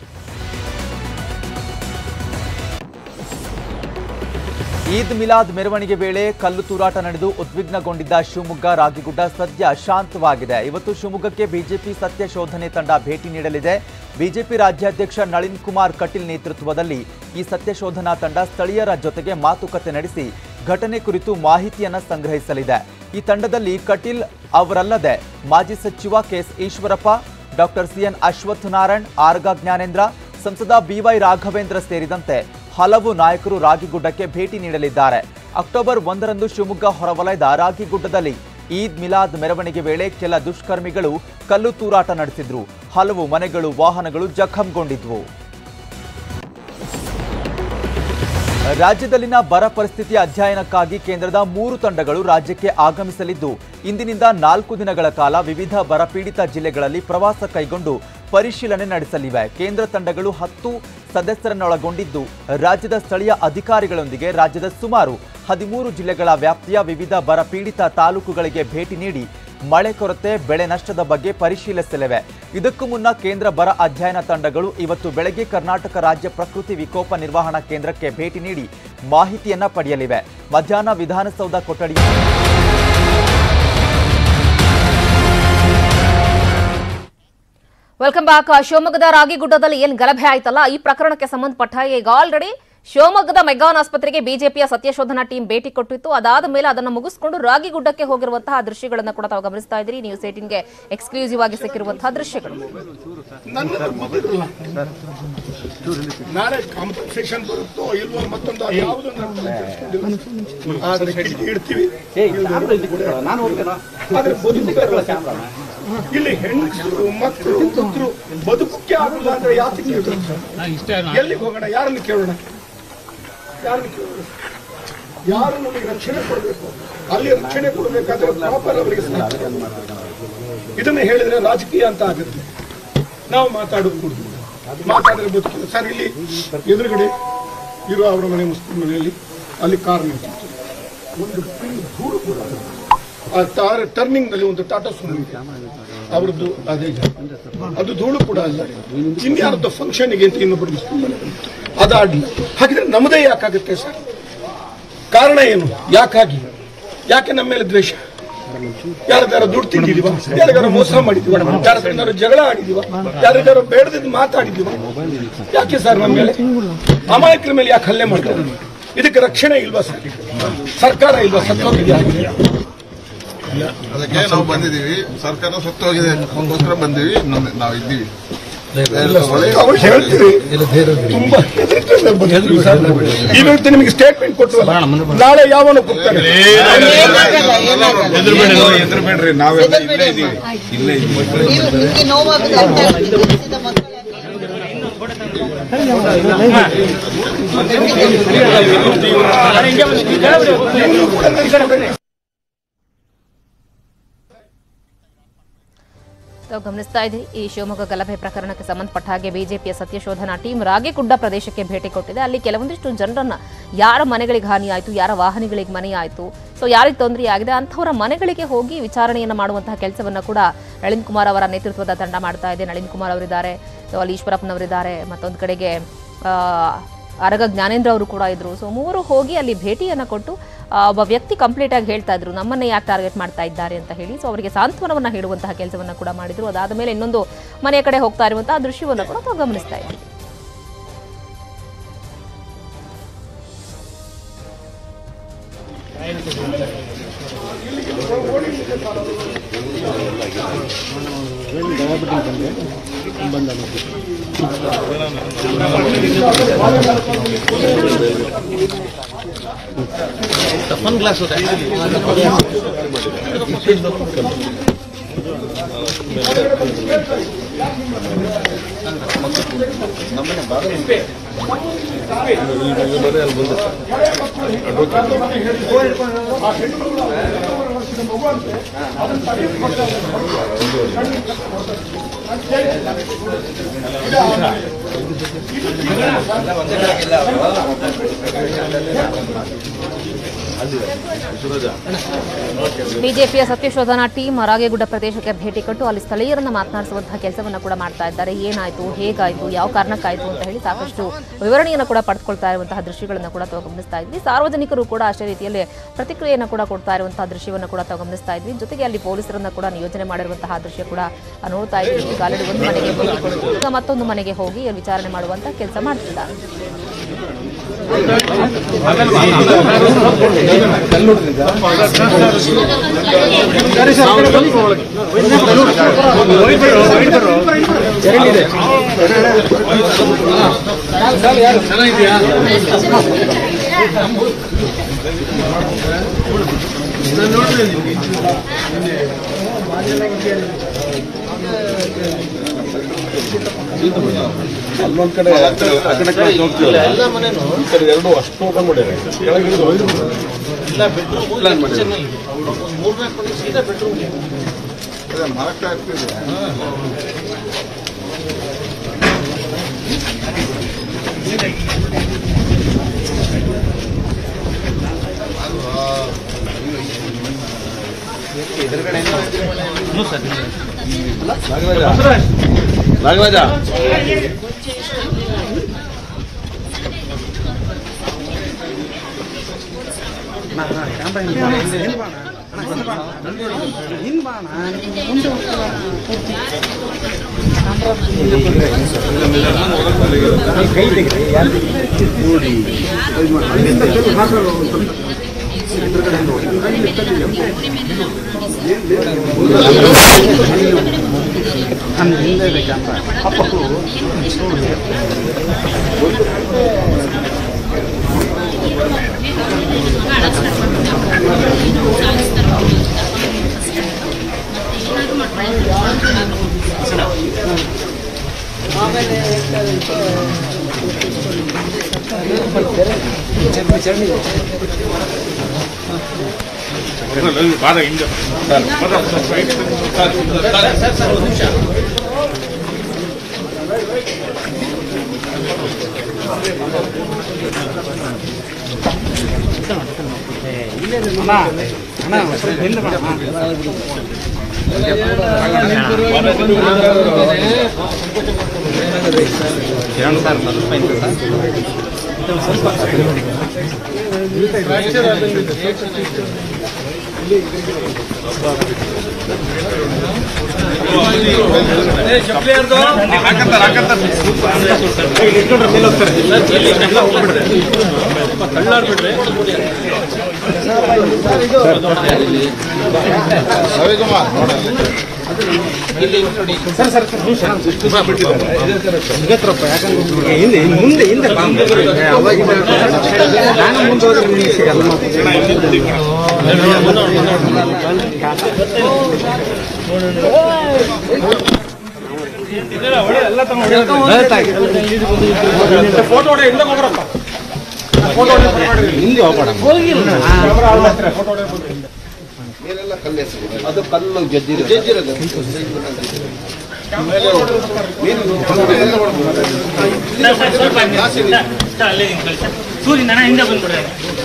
ಈದ್ ಮಿಲಾದ್ ಮೆರವಣಿಗೆ ವೇಳೆ ಕಲ್ಲು ತೂರಾಟ ನಡೆದು ಉದ್ವಿಗ್ನಗೊಂಡಿದ್ದ ಶಿವಮೊಗ್ಗ ರಾಗಿಗುಡ್ಡ ಸದ್ಯ ಶಾಂತವಾಗಿದೆ. ಇವತ್ತು ಶಿವಮೊಗ್ಗಕ್ಕೆ ಬಿಜೆಪಿ ಸತ್ಯ ಶೋಧನೆ ತಂಡ ಭೇಟಿ ನೀಡಲಿದೆ. ಬಿಜೆಪಿ ರಾಜ್ಯಾಧ್ಯಕ್ಷ ನಳಿನ್ ಕುಮಾರ್ ಕಟೀಲ್ ನೇತೃತ್ವದಲ್ಲಿ ಈ ಸತ್ಯ ಶೋಧನಾ ತಂಡ ಸ್ಥಳೀಯರ ಜೊತೆಗೆ ಮಾತುಕತೆ ನಡೆಸಿ ಘಟನೆ ಕುರಿತು ಮಾಹಿತಿಯನ್ನು ಸಂಗ್ರಹಿಸಲಿದೆ. ಈ ತಂಡದಲ್ಲಿ ಕಟೀಲ್ ಅವರಲ್ಲದೆ ಮಾಜಿ ಸಚಿವ KS Eshwarappa, doctor CN Ashwathnarayan, Araga Jnanendra, ಸಂಸದ ಬಿವೈ ರಾಘವೇಂದ್ರ ಸೇರಿದಂತೆ ಹಲವು ನಾಯಕರು ರಾಗಿಗುಡ್ಡಕ್ಕೆ ಭೇಟಿ ನೀಡಲಿದ್ದಾರೆ. ಅಕ್ಟೋಬರ್ 1ರಂದು ಶಿವಮೊಗ್ಗ ಹೊರವಲಯದ ರಾಗಿಗುಡ್ಡದಲ್ಲಿ ಈದ್ ಮಿಲಾದ್ ಮೆರವಣಿಗೆ ವೇಳೆ ಕೆಲ ದುಷ್ಕರ್ಮಿಗಳು ಕಲ್ಲು ತೂರಾಟ ನಡೆಸಿದ್ರು. ಹಲವು ಮನೆಗಳು, ವಾಹನಗಳು ಜಖಂಗೊಂಡಿದ್ವು. ರಾಜ್ಯದಲ್ಲಿನ ಬರ ಪರಿಸ್ಥಿತಿ ಅಧ್ಯಯನಕ್ಕಾಗಿ ಕೇಂದ್ರದ 3 ತಂಡಗಳು ರಾಜ್ಯಕ್ಕೆ ಆಗಮಿಸಲಿದ್ದು, ಇಂದಿನಿಂದ 4 ದಿನಗಳ ಕಾಲ ವಿವಿಧ ಬರಪೀಡಿತ ಜಿಲ್ಲೆಗಳಲ್ಲಿ ಪ್ರವಾಸ ಕೈಗೊಂಡು ಪರಿಶೀಲನೆ ನಡೆಸಲಿವೆ. ಕೇಂದ್ರ ತಂಡಗಳು 10 ಸದಸ್ಯರನ್ನೊಳಗೊಂಡಿದ್ದು, ರಾಜ್ಯದ ಸ್ಥಳೀಯ ಅಧಿಕಾರಿಗಳೊಂದಿಗೆ ರಾಜ್ಯದ ಸುಮಾರು 13 ಜಿಲ್ಲೆಗಳ ವ್ಯಾಪ್ತಿಯ ವಿವಿಧ ಬರಪೀಡಿತ ತಾಲೂಕುಗಳಿಗೆ ಭೇಟಿ ನೀಡಿ ಮಳೆ ಕೊರತೆ, ಬೆಳೆ ನಷ್ಟದ ಬಗ್ಗೆ ಪರಿಶೀಲಿಸಲಿವೆ. ಇದಕ್ಕೂ ಮುನ್ನ ಕೇಂದ್ರ ಬರ ಅಧ್ಯಯನ ತಂಡಗಳು ಇವತ್ತು ಬೆಳಗ್ಗೆ ಕರ್ನಾಟಕ ರಾಜ್ಯ ಪ್ರಕೃತಿ ವಿಕೋಪ ನಿರ್ವಹಣಾ ಕೇಂದ್ರಕ್ಕೆ ಭೇಟಿ ನೀಡಿ ಮಾಹಿತಿಯನ್ನ ಪಡೆಯಲಿವೆ. ಮಧ್ಯಾಹ್ನ ವಿಧಾನಸೌಧ ಕೊಠಡಿ ವೆಲ್ಕಮ್ ಬ್ಯಾಕ್. ಶಿವಮೊಗ್ಗದ ರಾಗಿಗುಡ್ಡದಲ್ಲಿ ಏನ್ ಗಲಭೆ ಆಯ್ತಲ್ಲ, ಈ ಪ್ರಕರಣಕ್ಕೆ ಸಂಬಂಧಪಟ್ಟ ಈಗ ಆಲ್ರೆಡಿ ಶಿವಮೊಗ್ಗದ ಮೆಗಾನ್ ಆಸ್ಪತ್ರೆಗೆ ಬಿಜೆಪಿಯ ಸತ್ಯಶೋಧನಾ ಟೀಮ್ ಭೇಟಿ ಕೊಟ್ಟಿತ್ತು. ಅದಾದ ಮೇಲೆ ಅದನ್ನು ಮುಗಿಸಿಕೊಂಡು ರಾಗಿಗುಡ್ಡಕ್ಕೆ ಹೋಗಿರುವಂತಹ ದೃಶ್ಯಗಳನ್ನು ಕೂಡ ತಾವು ಗಮನಿಸ್ತಾ ಇದ್ದೀರಿ. ನ್ಯೂಸ್ 18ಗೆ ಎಕ್ಸ್ಕ್ಲೂಸಿವ್ ಆಗಿ ಸಿಕ್ಕಿರುವಂತಹ ದೃಶ್ಯಗಳು. ನಾಳೆ ಕಾಂಪನ್ಸೇಷನ್ ಬರುತ್ತೋ ಇಲ್ವೋ ಮತ್ತೊಂದು ಇಡ್ತೀವಿ. ಇಲ್ಲಿ ಹೆಣ್ಣು ಮಕ್ಕಳು ಬದುಕಕ್ಕೆ ಆಗಲ್ಲ ಅಂದ್ರೆ ಯಾತಕ್ಕೆ ಎಲ್ಲಿಗೆ ಹೋಗೋಣ? ಯಾರನ್ನು ಕೇಳೋಣ? ಯಾರು ನಮಗೆ ರಕ್ಷಣೆ ಕೊಡಬೇಕು? ಅಲ್ಲಿ ರಕ್ಷಣೆ ಕೊಡಬೇಕಾದ್ರೆ ಪ್ರಾಪರ್ ಅವರಿಗೆ ಇದನ್ನ ಹೇಳಿದ್ರೆ ರಾಜಕೀಯ ಅಂತ ಆಗುತ್ತೆ. ನಾವು ಮಾತಾಡೋದು ಮಾತಾಡಿದ್ರೆ ಬದುಕಿಲ್ಲ ಸರ್. ಇಲ್ಲಿ ಎದುರುಗಡೆ ಇರೋ ಅವರ ಮನೆ ಮುಸ್ಲಿಂ ಮನೆಯಲ್ಲಿ ಅಲ್ಲಿ ಕಾರ್ ನಿಂತಿತ್ತು. ಒಂದು ಪಿನ್ ಧೂಳು ಕೂಡ ಆ ಟರ್ನಿಂಗ್ ನಲ್ಲಿ ಒಂದು ಟಾಟಾ ಸುಮೋ ಇದೆ ಅವ್ರದ್ದು, ಅದೇ ಅದು ಧೂಳು ಕೂಡ ಅಲ್ಲ. ಇನ್ಯಾರದ್ದು ಫಂಕ್ಷನ್ಗೆ ಅಂತ ಇನ್ನೊಬ್ಬರು ಮುಸ್ಲಿಂ ಮನೆ ಅದಾಡ್ಲಿಲ್ಲ. ಹಾಗಿದ್ರೆ ನಮ್ಮದೇ ಯಾಕಾಗುತ್ತೆ ಸರ್? ಕಾರಣ ಏನು? ಯಾಕೆ ನಮ್ಮ ಮೇಲೆ ದ್ವೇಷ? ಯಾರಿಗಾರ ದುಡ್ಡು ತಿಂದಿದೀವ? ಯಾರಿಗಾರ ಮೋಸ ಮಾಡಿದೀವ? ಯಾರ ಜಗಳ ಆಡಿದೀವ? ಯಾರಿಗಾರ ಬೇಡದಿದ್ದು ಮಾತಾಡಿದೀವ? ಯಾಕೆ ಸರ್ ನಮ್ಮ ಮೇಲೆ ಅಮಾಯಕರ ಮೇಲೆ ಯಾಕೆ ಹಲ್ಲೆ ಮಾಡ್ತಾರೆ? ಇದಕ್ಕೆ ರಕ್ಷಣೆ ಇಲ್ವಾ ಸರ್? ಸರ್ಕಾರ ಇಲ್ವಾ? ಸತ್ತೋಗಿದೆಯಾ? ಅದಕ್ಕೆ ನಾವು ಬಂದಿದ್ದೀವಿ. ಸರ್ಕಾರ ಸತ್ತೋಗಿದೆ ಅದಕ್ಕೋಸ್ಕರ ಬಂದೀವಿ. ನಾವು ಇದ್ದೀವಿ. ಹೇಳ್ತೀವಿ ತುಂಬಾ ಇವತ್ತು ನಿಮಗೆ ಸ್ಟೇಟ್ಮೆಂಟ್ ಕೊಟ್ಟು ನಾಳೆ ಯಾವನು ಕೊಡ್ತಾರೆ? ಎದುರುಬೇಡ್ರಿ, ನಾವೆಲ್ಲ ಇಲ್ಲೇ ಇದ್ದೀವಿ. ಇಲ್ಲೇ ಗಮನಿಸ್ತಾ ಇದ್ದೀರಿ. ಈ ಶಿವಮೊಗ್ಗ ಗಲಭೆ ಪ್ರಕರಣಕ್ಕೆ ಸಂಬಂಧಪಟ್ಟ ಹಾಗೆ ಬಿಜೆಪಿಯ ಸತ್ಯಶೋಧನಾ ಟೀಮ್ ರಾಗಿಗುಡ್ಡ ಪ್ರದೇಶಕ್ಕೆ ಭೇಟಿ ಕೊಟ್ಟಿದೆ. ಅಲ್ಲಿ ಕೆಲವೊಂದಿಷ್ಟು ಜನರನ್ನ ಯಾರ ಮನೆಗಳಿಗೆ ಹಾನಿ ಆಯಿತು, ಯಾರ ವಾಹನಗಳಿಗೆ ಮನೆ ಆಯಿತು, ಸೊ ಯಾರಿಗೆ ತೊಂದರೆ ಆಗಿದೆ ಅಂಥವರ ಮನೆಗಳಿಗೆ ಹೋಗಿ ವಿಚಾರಣೆಯನ್ನು ಮಾಡುವಂತಹ ಕೆಲಸವನ್ನ ಕೂಡ ನಳಿನ್ ಕುಮಾರ್ ಅವರ ನೇತೃತ್ವದ ತಂಡ ಮಾಡ್ತಾ ಇದೆ. ನಳಿನ್ ಕುಮಾರ್ ಅವರಿದ್ದಾರೆ, ಅಲ್ಲಿ ಈಶ್ವರಪ್ಪನವರಿದ್ದಾರೆ, ಮತ್ತೊಂದು ಕಡೆಗೆ ಅರಗ ಜ್ಞಾನೇಂದ್ರ ಅವರು ಕೂಡ ಇದ್ರು. ಸೊ ಮೂವರು ಹೋಗಿ ಅಲ್ಲಿ ಭೇಟಿಯನ್ನು ಕೊಟ್ಟು ಒಬ್ಬ ವ್ಯಕ್ತಿ ಕಂಪ್ಲೀಟ್ ಆಗಿ ಹೇಳ್ತಾ ಇದ್ರು ನಮ್ಮನ್ನೇ ಯಾಕೆ ಟಾರ್ಗೆಟ್ ಮಾಡ್ತಾ ಇದ್ದಾರೆ ಅಂತ ಹೇಳಿ. ಸೊ ಅವರಿಗೆ ಸಾಂತ್ವನವನ್ನ ಹೇಳುವಂತಹ ಕೆಲಸವನ್ನ ಕೂಡ ಮಾಡಿದ್ರು. ಅದಾದ ಮೇಲೆ ಇನ್ನೊಂದು ಮನೆಯ ಕಡೆ ಹೋಗ್ತಾ ಇರುವಂತಹ ದೃಶ್ಯವನ್ನು ಕೂಡ ನಾವು ಗಮನಿಸ್ತಾ ಇದ್ದೀವಿ. ಫನ್ ಗ್ಲಾಸ್ ಬಿಜೆಪಿಯ ಸತ್ಯಶೋಧನಾ ಟೀಮ್ ರಾಗೇಗುಡ್ಡ ಪ್ರದೇಶಕ್ಕೆ ಭೇಟಿ ಕೊಟ್ಟು ಅಲ್ಲಿ ಸ್ಥಳೀಯರನ್ನ ಮಾತನಾಡಿಸುವಂತಹ ಕೆಲಸವನ್ನ ಕೂಡ ಮಾಡ್ತಾ ಇದ್ದಾರೆ. ಏನಾಯ್ತು, ಹೇಗಾಯ್ತು, ಯಾವ ಕಾರಣಕ್ಕಾಯ್ತು ಅಂತ ಹೇಳಿ ಸಾಕಷ್ಟು ವಿವರಣೆಯನ್ನು ಕೂಡ ಪಡೆದುಕೊಳ್ತಾ ಇರುವಂತಹ ದೃಶ್ಯಗಳನ್ನು ಕೂಡ ತಾವು ಗಮನಿಸ್ತಾ ಇದ್ವಿ. ಸಾರ್ವಜನಿಕರು ಕೂಡ ಅಷ್ಟೇ ರೀತಿಯಲ್ಲಿ ಪ್ರತಿಕ್ರಿಯೆಯನ್ನು ಕೂಡ ಕೊಡ್ತಾ ಇರುವಂತಹ ದೃಶ್ಯವನ್ನು ಕೂಡ ತಾವು ಗಮನಿಸ್ತಾ ಇದ್ವಿ. ಜೊತೆಗೆ ಅಲ್ಲಿ ಪೊಲೀಸರನ್ನ ಕೂಡ ನಿಯೋಜನೆ ಮಾಡಿರುವಂತಹ ದೃಶ್ಯ ಕೂಡ ನೋಡ್ತಾ ಇದ್ವಿ. ಈಗ ಆಲ್ರೆಡಿ ಒಂದು ಮನೆಗೆ ಭೇಟಿ ಕೊಟ್ಟು ಈಗ ಮತ್ತೊಂದು ಮನೆಗೆ ಹೋಗಿ ವಿಚಾರಣೆ ಮಾಡುವಂತಹ ಕೆಲಸ ಮಾಡ್ತಿದ್ದಾರೆ. ಸರಿ ಅಲ್ಲೊಂದ್ ಕಡೆ ಎಲ್ಲ ಮನೇನು ಎರಡು ಅಷ್ಟು ಓಪನ್ ಮಾಡಿದ್ದಾರೆ. ಪ್ಲಾನ್ ಮಾಡಿ 3-4 ಸೀದಾ ಬೆಡ್ರೂಮ್ ಮರಕ್ಕೆ ಆಗ್ತಿದೆ. ನಾಗರಾಜ ಅದು ಕಲ್ಲು ಜಜ್ಜಿರೋದು ಸೂರ್ಯನ ಹಿಂದೆ ಬಂದ್ಬಿಡ್ರೆ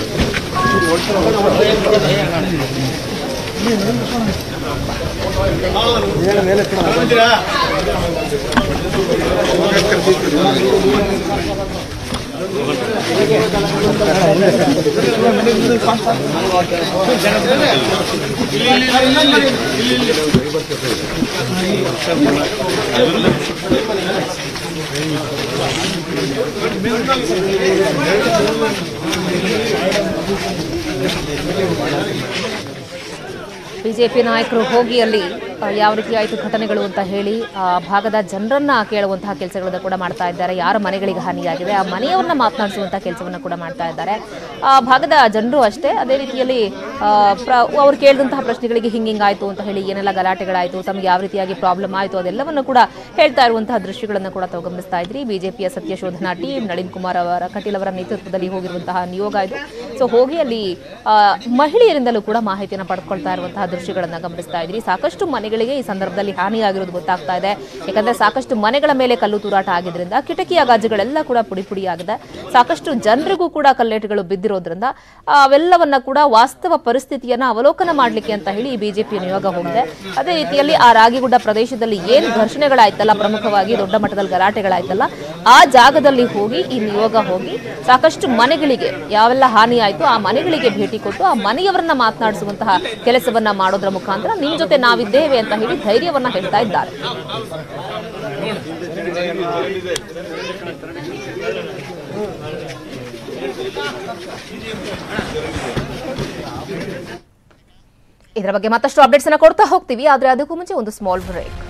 ಬಿಜೆಪಿ ನಾಯಕರು ಹೋಗಿ ಅಲ್ಲಿ ಯಾವ ರೀತಿ ಆಯಿತು ಘಟನೆಗಳು ಅಂತ ಹೇಳಿ ಆ ಭಾಗದ ಜನರನ್ನ ಕೇಳುವಂತಹ ಕೆಲಸಗಳನ್ನು ಕೂಡ ಮಾಡ್ತಾ ಇದ್ದಾರೆ. ಯಾರ ಮನೆಗಳಿಗೆ ಹಾನಿಯಾಗಿದೆ ಆ ಮನೆಯವ್ರನ್ನ ಮಾತನಾಡಿಸುವಂತಹ ಕೆಲಸವನ್ನು ಕೂಡ ಮಾಡ್ತಾ ಇದ್ದಾರೆ. ಆ ಭಾಗದ ಜನರು ಅಷ್ಟೇ ಅದೇ ರೀತಿಯಲ್ಲಿ ಅವ್ರು ಕೇಳಿದಂತಹ ಪ್ರಶ್ನೆಗಳಿಗೆ ಹಿಂಗಾಯ್ತು ಅಂತ ಹೇಳಿ ಏನೆಲ್ಲ ಗಲಾಟೆಗಳಾಯಿತು, ತಮಗೆ ಯಾವ ರೀತಿಯಾಗಿ ಪ್ರಾಬ್ಲಮ್ ಆಯಿತು ಅದೆಲ್ಲವನ್ನು ಕೂಡ ಹೇಳ್ತಾ ಇರುವಂತಹ ದೃಶ್ಯಗಳನ್ನು ಕೂಡ ತಾವು ಗಮನಿಸ್ತಾ ಇದ್ರಿ. ಬಿಜೆಪಿಯ ಸತ್ಯಶೋಧನಾ ಟೀಮ್ ನಳಿನ್ ಕುಮಾರ್ ಕಟೀಲ್ ಅವರ ನೇತೃತ್ವದಲ್ಲಿ ಹೋಗಿರುವಂತಹ ನಿಯೋಗ ಇದು. ಸೊ ಹೋಗಿ ಅಲ್ಲಿ ಮಹಿಳೆಯರಿಂದಲೂ ಕೂಡ ಮಾಹಿತಿಯನ್ನು ಪಡ್ಕೊಳ್ತಾ ಇರುವಂತಹ ದೃಶ್ಯಗಳನ್ನು ಗಮನಿಸ್ತಾ ಇದ್ರಿ. ಸಾಕಷ್ಟು ಮನೆಗಳಿಗೆ ಈ ಸಂದರ್ಭದಲ್ಲಿ ಹಾನಿಯಾಗಿರೋದು ಗೊತ್ತಾಗ್ತಾ ಇದೆ. ಯಾಕಂದ್ರೆ ಸಾಕಷ್ಟು ಮನೆಗಳ ಮೇಲೆ ಕಲ್ಲು ತೂರಾಟ ಆಗಿದ್ರಿಂದ ಕಿಟಕಿಯ ಗಾಜುಗಳೆಲ್ಲ ಕೂಡ ಪುಡಿ ಪುಡಿ ಆಗಿದೆ. ಸಾಕಷ್ಟು ಜನರಿಗೂ ಕೂಡ ಕಲ್ಲೇಟುಗಳು ಬಿದ್ದಿರೋದ್ರಿಂದ ಅವೆಲ್ಲವನ್ನ ಕೂಡ ವಾಸ್ತವ ಪರಿಸ್ಥಿತಿಯನ್ನ ಅವಲೋಕನ ಮಾಡಲಿಕ್ಕೆ ಅಂತ ಹೇಳಿ ಬಿಜೆಪಿ ನಿಯೋಗ ಹೋಗಿದೆ. ಅದೇ ರೀತಿಯಲ್ಲಿ ಆ ರಾಗಿಗುಡ್ಡ ಪ್ರದೇಶದಲ್ಲಿ ಏನು ಘರ್ಷಣೆಗಳಾಯ್ತಲ್ಲ, ಪ್ರಮುಖವಾಗಿ ದೊಡ್ಡ ಮಟ್ಟದಲ್ಲಿ ಗಲಾಟೆಗಳಾಯ್ತಲ್ಲ, ಆ ಜಾಗದಲ್ಲಿ ಹೋಗಿ ಈ ನಿಯೋಗ ಹೋಗಿ ಸಾಕಷ್ಟು ಮನೆಗಳಿಗೆ ಯಾವೆಲ್ಲ ಹಾನಿ ಆಯ್ತು ಆ ಮನೆಗಳಿಗೆ ಭೇಟಿ ಕೊಟ್ಟು ಆ ಮನೆಯವರನ್ನ ಮಾತನಾಡಿಸುವಂತಹ ಕೆಲಸವನ್ನ ಮಾಡೋದ್ರ ಮುಖಾಂತರ ನಿಮ್ ಜೊತೆ ನಾವಿದ್ದೇವೆ ಅಂತ ಹೇಳಿ ಧೈರ್ಯವನ್ನ ಹೇಳ್ತಾ ಇದ್ದಾರೆ. ಇದರ ಬಗ್ಗೆ ಮತ್ತಷ್ಟು ಅಪ್ಡೇಟ್ಸ್ ಅನ್ನ ಕೊಡ್ತಾ ಹೋಗ್ತೀವಿ. ಆದ್ರೆ ಅದಕ್ಕೂ ಮುಂಚೆ ಒಂದು ಸ್ಮಾಲ್ ಬ್ರೇಕ್.